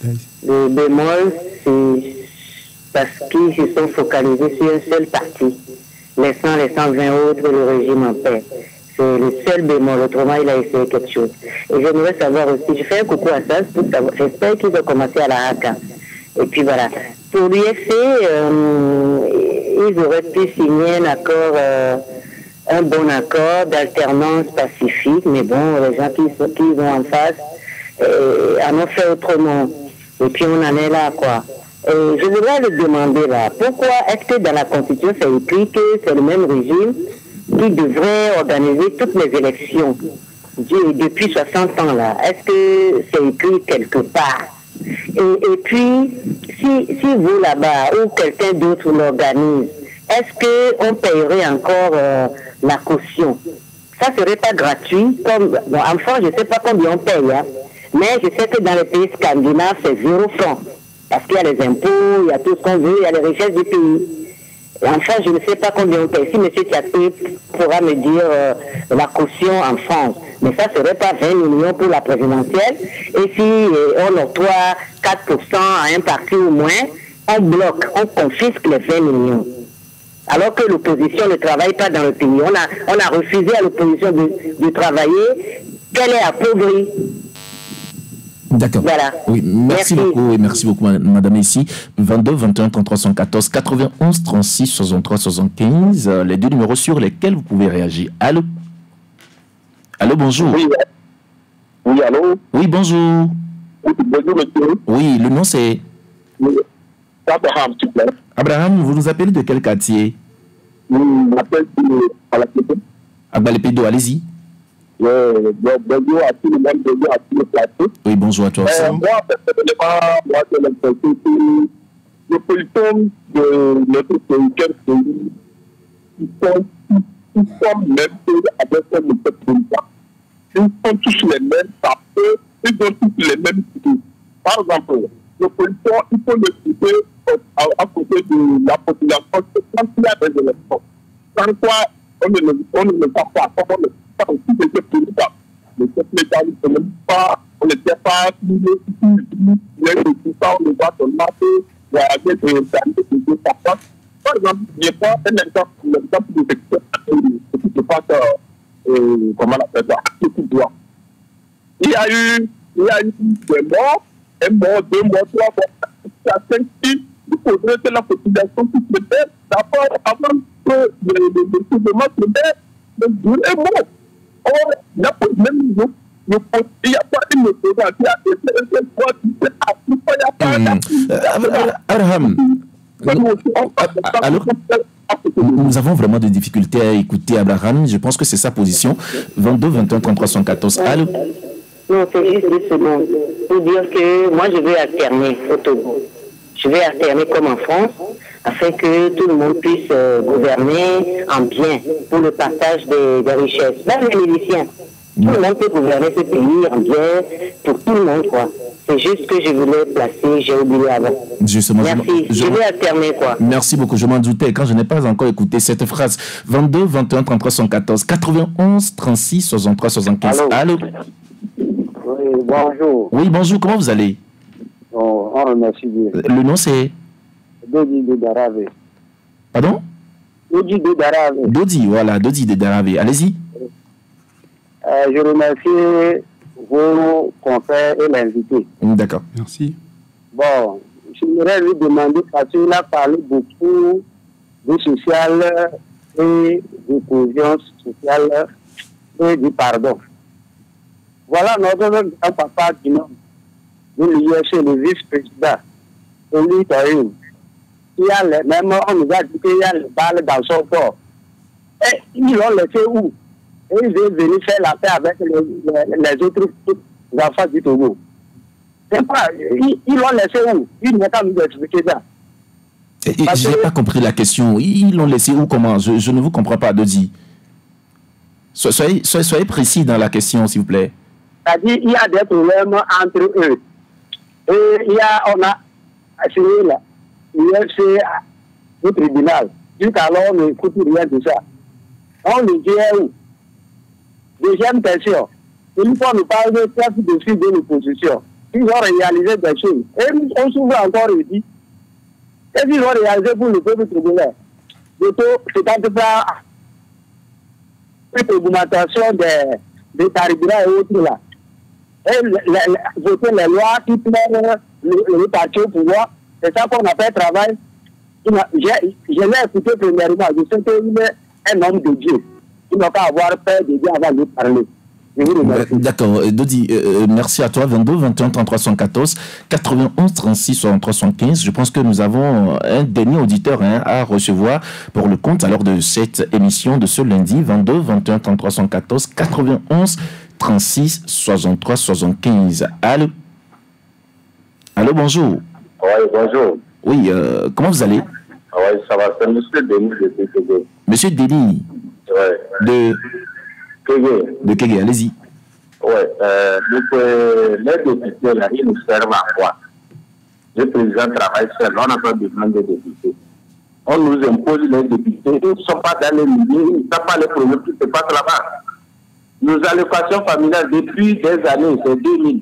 le bémol, c'est parce qu'ils se sont focalisés sur un seul parti, laissant les cent vingt autres le régime en paix. C'est le seul bémol, autrement il a essayé quelque chose. Et j'aimerais savoir aussi, je fais un coucou à ça, pour savoir, j'espère qu'ils ont commencé à la H A C A. Et puis voilà. Pour l'U F C, euh, ils auraient pu signer un accord, euh, un bon accord d'alternance pacifique, mais bon, les gens qui sont, qui sont en face euh, en ont fait autrement. Et puis on en est là, quoi. Et je voudrais le demander là, pourquoi est-ce que dans la Constitution c'est écrit que c'est le même régime qui devrait organiser toutes les élections depuis soixante ans là? Est-ce que c'est écrit quelque part? Et, et puis, si, si vous là-bas ou quelqu'un d'autre l'organise, est-ce qu'on paierait encore euh, la caution? Ça serait pas gratuit. Comme, bon, en France, je ne sais pas combien on paye, hein, mais je sais que dans les pays scandinaves, c'est zéro franc. Parce qu'il y a les impôts, il y a tout ce qu'on veut, il y a les richesses du pays. Et enfin, je ne sais pas combien on paye. Si M. Tiaté pourra me dire euh, la caution en France, mais ça ne serait pas vingt millions pour la présidentielle. Et si euh, on octroie quatre pour cent à un parti ou moins, on bloque, on confisque les vingt millions. Alors que l'opposition ne travaille pas dans le pays. On a, on a refusé à l'opposition de, de travailler, qu'elle est appauvrie. D'accord. Voilà. Oui, merci, merci beaucoup et merci beaucoup, madame ici. vingt-deux, vingt et un, trente-trois, soixante-quatorze, quatre-vingt-onze, trente-six, soixante-trois, soixante-quinze, les deux numéros sur lesquels vous pouvez réagir. Allô? Allô, bonjour. Oui, oui allô? Oui, bonjour. Oui, bonjour, monsieur. Oui, le nom c'est? Oui. Abraham, s'il vous plaît. Abraham, vous nous appelez de quel quartier? Oui, je m'appelle Balapedo. À Balapedo, allez-y. Oui, bonjour à tout le monde, bonjour à tout le plateau. Oui, bonjour à toi aussi. Euh, moi, personnellement, moi, j'ai l'impression que les politiques de notre pays, quel pays, ils sont, ils sont même avec un peuple président. Ils sont tous les mêmes parce qu'ils ont tous les mêmes idées. Par exemple, le politique, il faut le citer à, à côté de la population, c'est quand il y a des élections. Sans quoi, on ne le voit pas, on ne pas aussi de ce politique. Le chef d'État ne même pas, on n'était pas signé, il y a eu tout ça, on ne voit seulement que voyager et organiser des parfois. Par exemple, je prends un exemple, l'exemple de ce qui se passe, comment on appelle ça, ce qui doit. Il y a eu, il y a eu des morts, un mort, deux morts, trois morts, à cinq filles, il faudrait que la population puisse se faire d'abord, avant que le gouvernement se mette, le gouvernement, il n'y a pas même niveau. Il n'y a pas une opposant qui a été une fois qui s'est appris. Il n'y a pas Abraham, alors, nous avons vraiment des difficultés à écouter Abraham. Je pense que c'est sa position. vingt-deux, vingt et un, trente-trois, soixante-quatorze. Allô? Non, c'est juste deux secondes. Pour dire que moi, je vais alterner au Togo. Je vais alterner comme en France, afin que tout le monde puisse euh, gouverner en bien pour le partage des, des richesses. Même les miliciens. Tout le monde peut gouverner ce pays en bien pour tout le monde, quoi. C'est juste que je voulais placer, j'ai oublié avant. Justement, merci, je, je vais alterner, quoi. Merci beaucoup, je m'en doutais quand je n'ai pas encore écouté cette phrase. vingt-deux, vingt et un, trente-trois, soixante-quatorze, quatre-vingt-onze, trente-six, soixante-trois, soixante-quinze. Allô? Oui, bonjour. Oui, bonjour, comment vous allez? Oh, on remercie Dieu. Le nom c'est? Dodi de Darave. Pardon? Dodi de Darave. Dodi, voilà, Dodi de Darave. Allez-y. Euh, je remercie vos confrères et l'invité. D'accord. Merci. Bon, j'aimerais lui demander, parce qu'il a parlé beaucoup de social et de cohésion sociale et du pardon. Voilà notre grand papa du nom de l'U S C, le vice-président, Oli Toyou. Il y a les, même on nous a dit qu'il y a les balles dans son corps. Et ils l'ont laissé où? Et ils sont venus faire la paix avec les, les, les autres enfants du Togo. C'est pas, ils, ils l'ont laissé où? Ils n'ont pas nous expliquer ça. Je n'ai pas compris la question. Ils l'ont laissé où? Comment? Je, je ne vous comprends pas, Dodi. Soyez, soyez, soyez précis dans la question, s'il vous plaît. C'est-à-dire qu'il y a des problèmes entre eux. Et il y a, on a assigné là, l'U F C au tribunal. Jusqu'alors, on n'écoute rien de ça. On le dit où? Deuxième question. Une fois, on nous parle de chef de file de l'opposition. Ils ont réalisé des choses. Et on s'ouvre encore ici. Et ils ont réalisé pour le peuple togolais. C'est-à-dire l'augmentation des, des carburants et autres là. Et le, le, voter les lois qui plaisent le, le parti au pouvoir, c'est ça qu'on appelle travail. Je, je l'ai écouté premièrement, je sais qu'il est un homme de Dieu. Il n'a pas avoir peur de Dieu avant de parler. D'accord, Dodi, euh, merci à toi. vingt-deux, vingt et un, trente-trois, soixante-quatorze, quatre-vingt-onze, trente-six, soixante-trois, soixante-quinze. Je pense que nous avons un dernier auditeur hein, à recevoir pour le compte alors de cette émission de ce lundi. vingt-deux, vingt et un, trente-trois, soixante-quatorze, quatre-vingt-onze, trente-six, soixante-trois, soixante-quinze. Allô? Allô, bonjour. Oui, bonjour. Oui, euh, comment vous allez? Oui, ça va, c'est M. Denis de Kégué. Monsieur Denis? Oui. De Kégué. De Kégué, allez-y. Oui, euh, donc euh, les députés, là, ils nous servent à quoi? Le président travaille seul, on n'a pas besoin de députés. On nous impose les députés, ils ne sont pas dans les milieux, ils ne savent pas les problèmes qui se passent là-bas. Nos allocations familiales, depuis des années, c'est deux mille.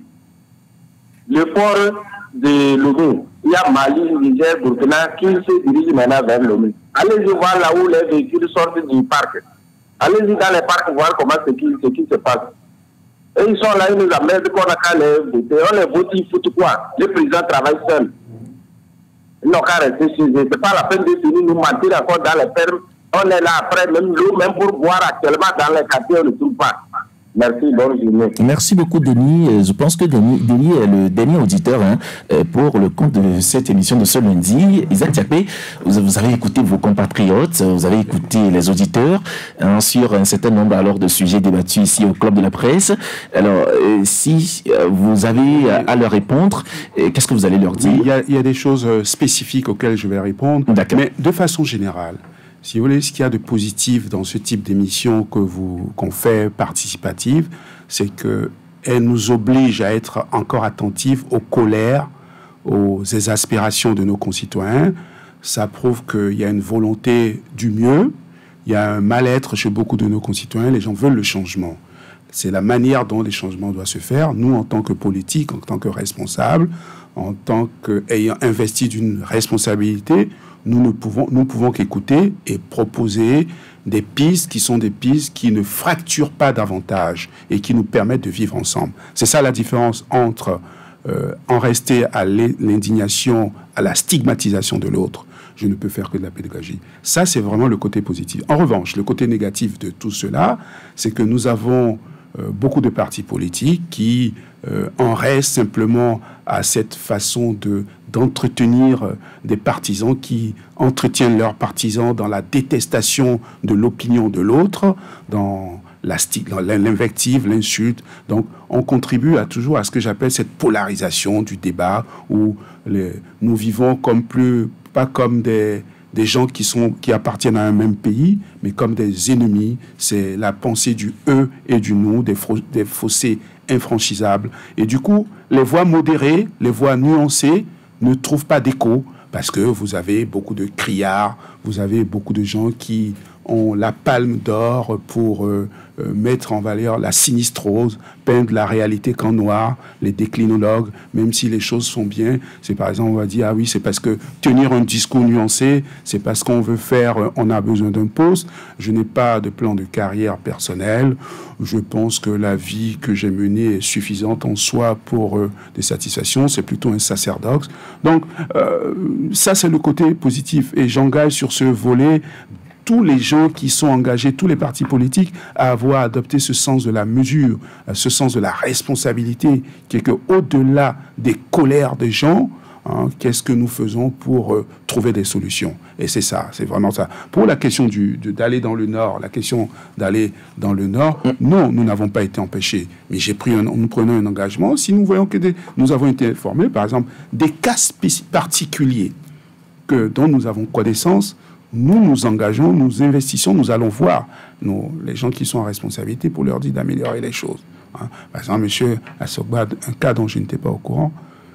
Le port de Lomé, il y a Mali, Niger, Burkina qui se dirige maintenant vers Lomé. Allez-y voir là où les véhicules sortent du parc. Allez-y dans les parcs voir comment ce qui, ce qui se passe. Et ils sont là, ils nous amènent qu'on a qu'à les voter. On les vote, ils foutent quoi? Le président travaille seul. Ils n'ont qu'à rester chez eux. Ce n'est pas la peine de venir nous mentir encore dans les fermes. On est là après, même l'eau, même pour boire actuellement dans les quartiers, on ne trouve pas. Merci, bonne journée. Merci beaucoup, Denis. Je pense que Denis, Denis est le dernier auditeur hein, pour le compte de cette émission de ce lundi. Isaac Diakpé, vous avez écouté vos compatriotes, vous avez écouté les auditeurs hein, sur un certain nombre alors, de sujets débattus ici au Club de la Presse. Alors, euh, si vous avez à leur répondre, qu'est-ce que vous allez leur dire? Oui, il, y a, il y a des choses spécifiques auxquelles je vais répondre, mais de façon générale. Si vous voulez, ce qu'il y a de positif dans ce type d'émission que vous qu'on fait participative, c'est que elle nous oblige à être encore attentifs aux colères, aux exaspérations de nos concitoyens. Ça prouve qu'il y a une volonté du mieux, il y a un mal-être chez beaucoup de nos concitoyens. Les gens veulent le changement. C'est la manière dont les changements doivent se faire. Nous, en tant que politiques, en tant que responsables, en tant qu'ayant investi d'une responsabilité, nous ne pouvons, nous pouvons qu'écouter et proposer des pistes qui sont des pistes qui ne fracturent pas davantage et qui nous permettent de vivre ensemble. C'est ça la différence entre euh, en rester à l'indignation, à la stigmatisation de l'autre. je ne peux faire que de la pédagogie. Ça, c'est vraiment le côté positif. En revanche, le côté négatif de tout cela, c'est que nous avons euh, beaucoup de partis politiques qui euh, en restent simplement à cette façon de, d'entretenir euh, des partisans qui entretiennent leurs partisans dans la détestation de l'opinion de l'autre, dans l'invective, l'insulte. Donc, on contribue à, toujours à ce que j'appelle cette polarisation du débat où les, nous vivons comme plus, pas comme des, des gens qui, sont, qui appartiennent à un même pays, mais comme des ennemis. C'est la pensée du eux et du nous, des, des fossés infranchissables. Et du coup, les voix modérées, les voix nuancées ne trouvent pas d'écho parce que vous avez beaucoup de criards, vous avez beaucoup de gens qui ont la palme d'or pour euh, euh, mettre en valeur la sinistrose, peindre la réalité qu'en noir, les déclinologues, même si les choses sont bien, c'est par exemple, on va dire, ah oui, c'est parce que tenir un discours nuancé, c'est parce qu'on veut faire, euh, on a besoin d'un poste, je n'ai pas de plan de carrière personnel, je pense que la vie que j'ai menée est suffisante en soi pour euh, des satisfactions, c'est plutôt un sacerdoce. Donc, euh, ça c'est le côté positif, et j'engage sur ce volet tous les gens qui sont engagés, tous les partis politiques, à avoir adopté ce sens de la mesure, ce sens de la responsabilité, qui est qu'au-delà des colères des gens, hein, qu'est-ce que nous faisons pour euh, trouver des solutions? Et c'est ça, c'est vraiment ça. Pour la question du, de, d'aller dans le Nord, la question d'aller dans le Nord, non, nous n'avons pas été empêchés. Mais j'ai pris un, nous prenons un engagement. Si nous voyons que des, nous avons été informés, par exemple, des cas particuliers que, dont nous avons connaissance, nous nous engageons, nous investissons, nous allons voir nous, les gens qui sont en responsabilité pour leur dire d'améliorer les choses. Hein. Par exemple, M. Assogba, un cas dont je n'étais pas au courant,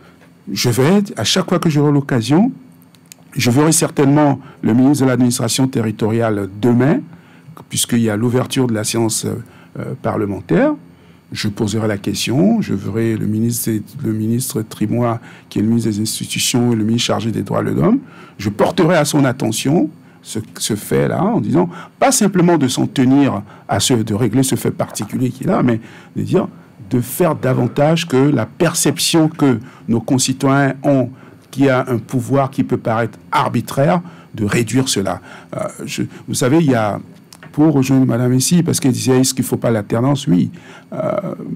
je vais, à chaque fois que j'aurai l'occasion, je verrai certainement le ministre de l'administration territoriale demain, puisqu'il y a l'ouverture de la séance euh, parlementaire. Je poserai la question, je verrai le ministre, le ministre Trimois, qui est le ministre des Institutions et le ministre chargé des droits de l'homme. Je porterai à son attention ce, ce fait-là, en disant, pas simplement de s'en tenir à ce, de régler ce fait particulier qu'il a, mais de dire, de faire davantage que la perception que nos concitoyens ont, qu'il y a un pouvoir qui peut paraître arbitraire, de réduire cela. Euh, je, vous savez, il y a... Pour rejoindre Madame ici, parce qu'elle disait, est-ce qu'il ne faut pas l'alternance? Oui. Euh,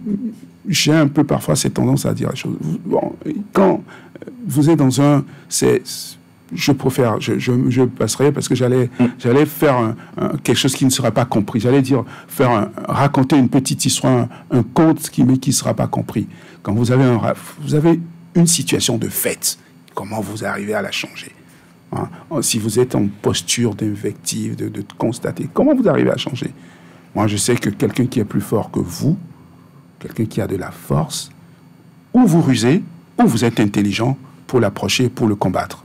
j'ai un peu parfois cette tendance à dire la chose. Bon, quand vous êtes dans un... c'est je préfère, je, je, je passerai parce que j'allais j'allais faire un, un, quelque chose qui ne sera pas compris. J'allais dire, faire un, raconter une petite histoire, un, un conte qui ne qui sera pas compris. Quand vous avez, un, vous avez une situation de fait, comment vous arrivez à la changer? Hein? Si vous êtes en posture d'invective, de, de constater, comment vous arrivez à changer? Moi, je sais que quelqu'un qui est plus fort que vous, quelqu'un qui a de la force, ou vous rusez, ou vous êtes intelligent pour l'approcher, pour le combattre.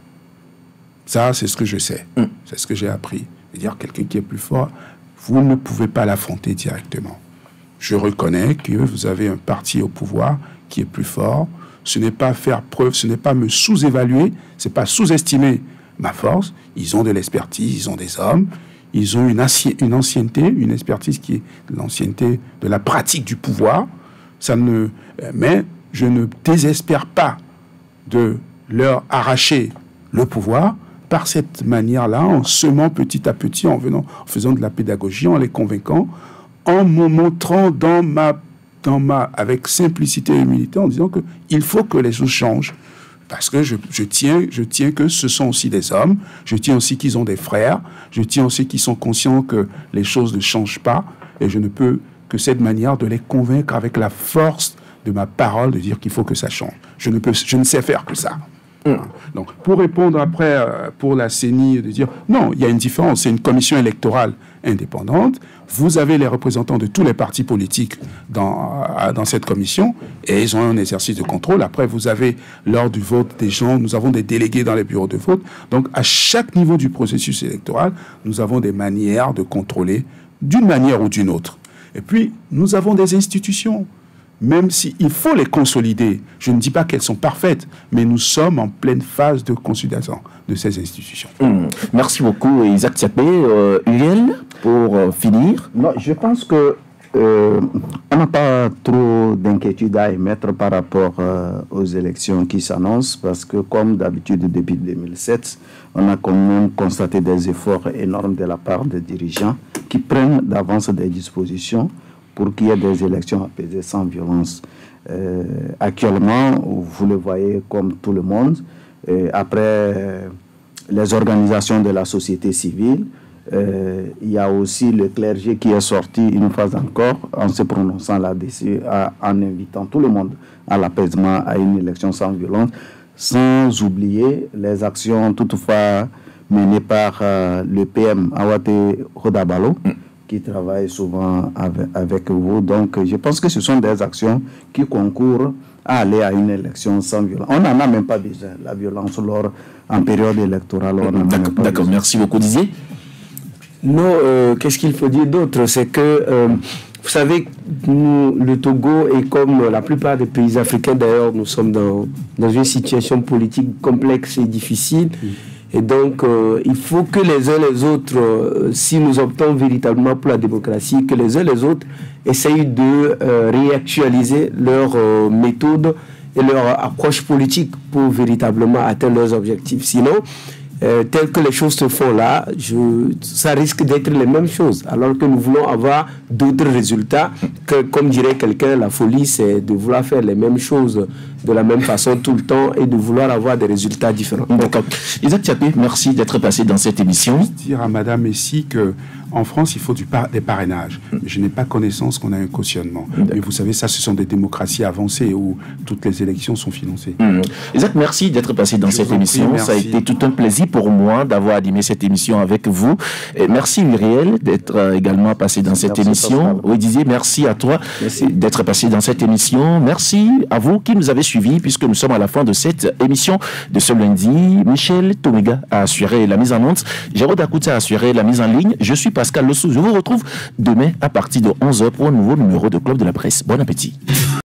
Ça, c'est ce que je sais. Mm. C'est ce que j'ai appris. C'est-à-dire, quelqu'un qui est plus fort, vous ne pouvez pas l'affronter directement. Je reconnais que vous avez un parti au pouvoir qui est plus fort. Ce n'est pas faire preuve, ce n'est pas me sous-évaluer, ce n'est pas sous-estimer ma force. Ils ont de l'expertise, ils ont des hommes, ils ont une, ancien, une ancienneté, une expertise qui est l'ancienneté de la pratique du pouvoir. Ça ne, mais je ne désespère pas de leur arracher le pouvoir par cette manière-là, en semant petit à petit, en, venant, en faisant de la pédagogie, en les convainquant, en me montrant dans ma, dans ma, avec simplicité et humilité, en disant qu'il faut que les choses changent. Parce que je, je, tiens, je tiens que ce sont aussi des hommes, je tiens aussi qu'ils ont des frères, je tiens aussi qu'ils sont conscients que les choses ne changent pas, et je ne peux que cette manière de les convaincre avec la force de ma parole, de dire qu'il faut que ça change. Je ne, peux, je ne sais faire que ça. Mmh. Donc, pour répondre après, euh, pour la C E N I, de dire, non, il y a une différence, c'est une commission électorale indépendante, vous avez les représentants de tous les partis politiques dans, euh, dans cette commission, et ils ont un exercice de contrôle. Après, vous avez, lors du vote des gens, nous avons des délégués dans les bureaux de vote, donc à chaque niveau du processus électoral, nous avons des manières de contrôler d'une manière ou d'une autre. Et puis, nous avons des institutions. Même s'il faut les consolider, je ne dis pas qu'elles sont parfaites, mais nous sommes en pleine phase de consolidation de ces institutions. Mmh. Merci beaucoup, Isaac Thiapé. Euh, Uriel, pour euh, finir. Non, je pense que euh, on n'a pas trop d'inquiétude à émettre par rapport euh, aux élections qui s'annoncent parce que, comme d'habitude, depuis deux mille sept, on a quand même constaté des efforts énormes de la part des dirigeants qui prennent d'avance des dispositions pour qu'il y ait des élections apaisées sans violence. Euh, actuellement, vous le voyez comme tout le monde, euh, après euh, les organisations de la société civile, euh, il y a aussi le clergé qui est sorti une fois encore en se prononçant là-dessus, en invitant tout le monde à l'apaisement, à une élection sans violence, sans oublier les actions toutefois menées par euh, le P M Awate Rodabalo, mm. qui travaille souvent avec, avec vous. Donc, je pense que ce sont des actions qui concourent à aller à une élection sans violence. On n'en a même pas besoin, la violence lors, en période électorale. D'accord, merci beaucoup, Didier. Non, euh, qu'est-ce qu'il faut dire d'autre? C'est que, euh, vous savez, nous, le Togo est comme la plupart des pays africains, d'ailleurs, nous sommes dans, dans une situation politique complexe et difficile. Mmh. Et donc, euh, il faut que les uns les autres, euh, si nous optons véritablement pour la démocratie, que les uns les autres essayent de euh, réactualiser leurs euh, méthodes et leur approche politique pour véritablement atteindre leurs objectifs. Sinon, euh, tel que les choses se font là, je, ça risque d'être les mêmes choses, alors que nous voulons avoir d'autres résultats, que, comme dirait quelqu'un, la folie, c'est de vouloir faire les mêmes choses de la même façon tout le temps et de vouloir avoir des résultats différents. D'accord. Isaac Tiapé, merci d'être passé dans cette émission. Je veux dire à Madame Messi qu'en France, il faut du par des parrainages. Je n'ai pas connaissance qu'on a un cautionnement. Mais vous savez, ça, ce sont des démocraties avancées où toutes les élections sont financées. Mmh. Isaac, merci d'être passé dans Je cette émission. Prie, ça a été tout un plaisir pour moi d'avoir animé cette émission avec vous. Et merci Uriel d'être également passé dans cette merci émission. Oui, Didier, merci à toi d'être passé dans cette émission. Merci à vous qui nous avez suivis, puisque nous sommes à la fin de cette émission de ce lundi. Michel Tomiga a assuré la mise en onde. Jérôme Dakouta a assuré la mise en ligne. Je suis Pascal Lossou. Je vous retrouve demain à partir de onze heures pour un nouveau numéro de Club de la Presse. Bon appétit.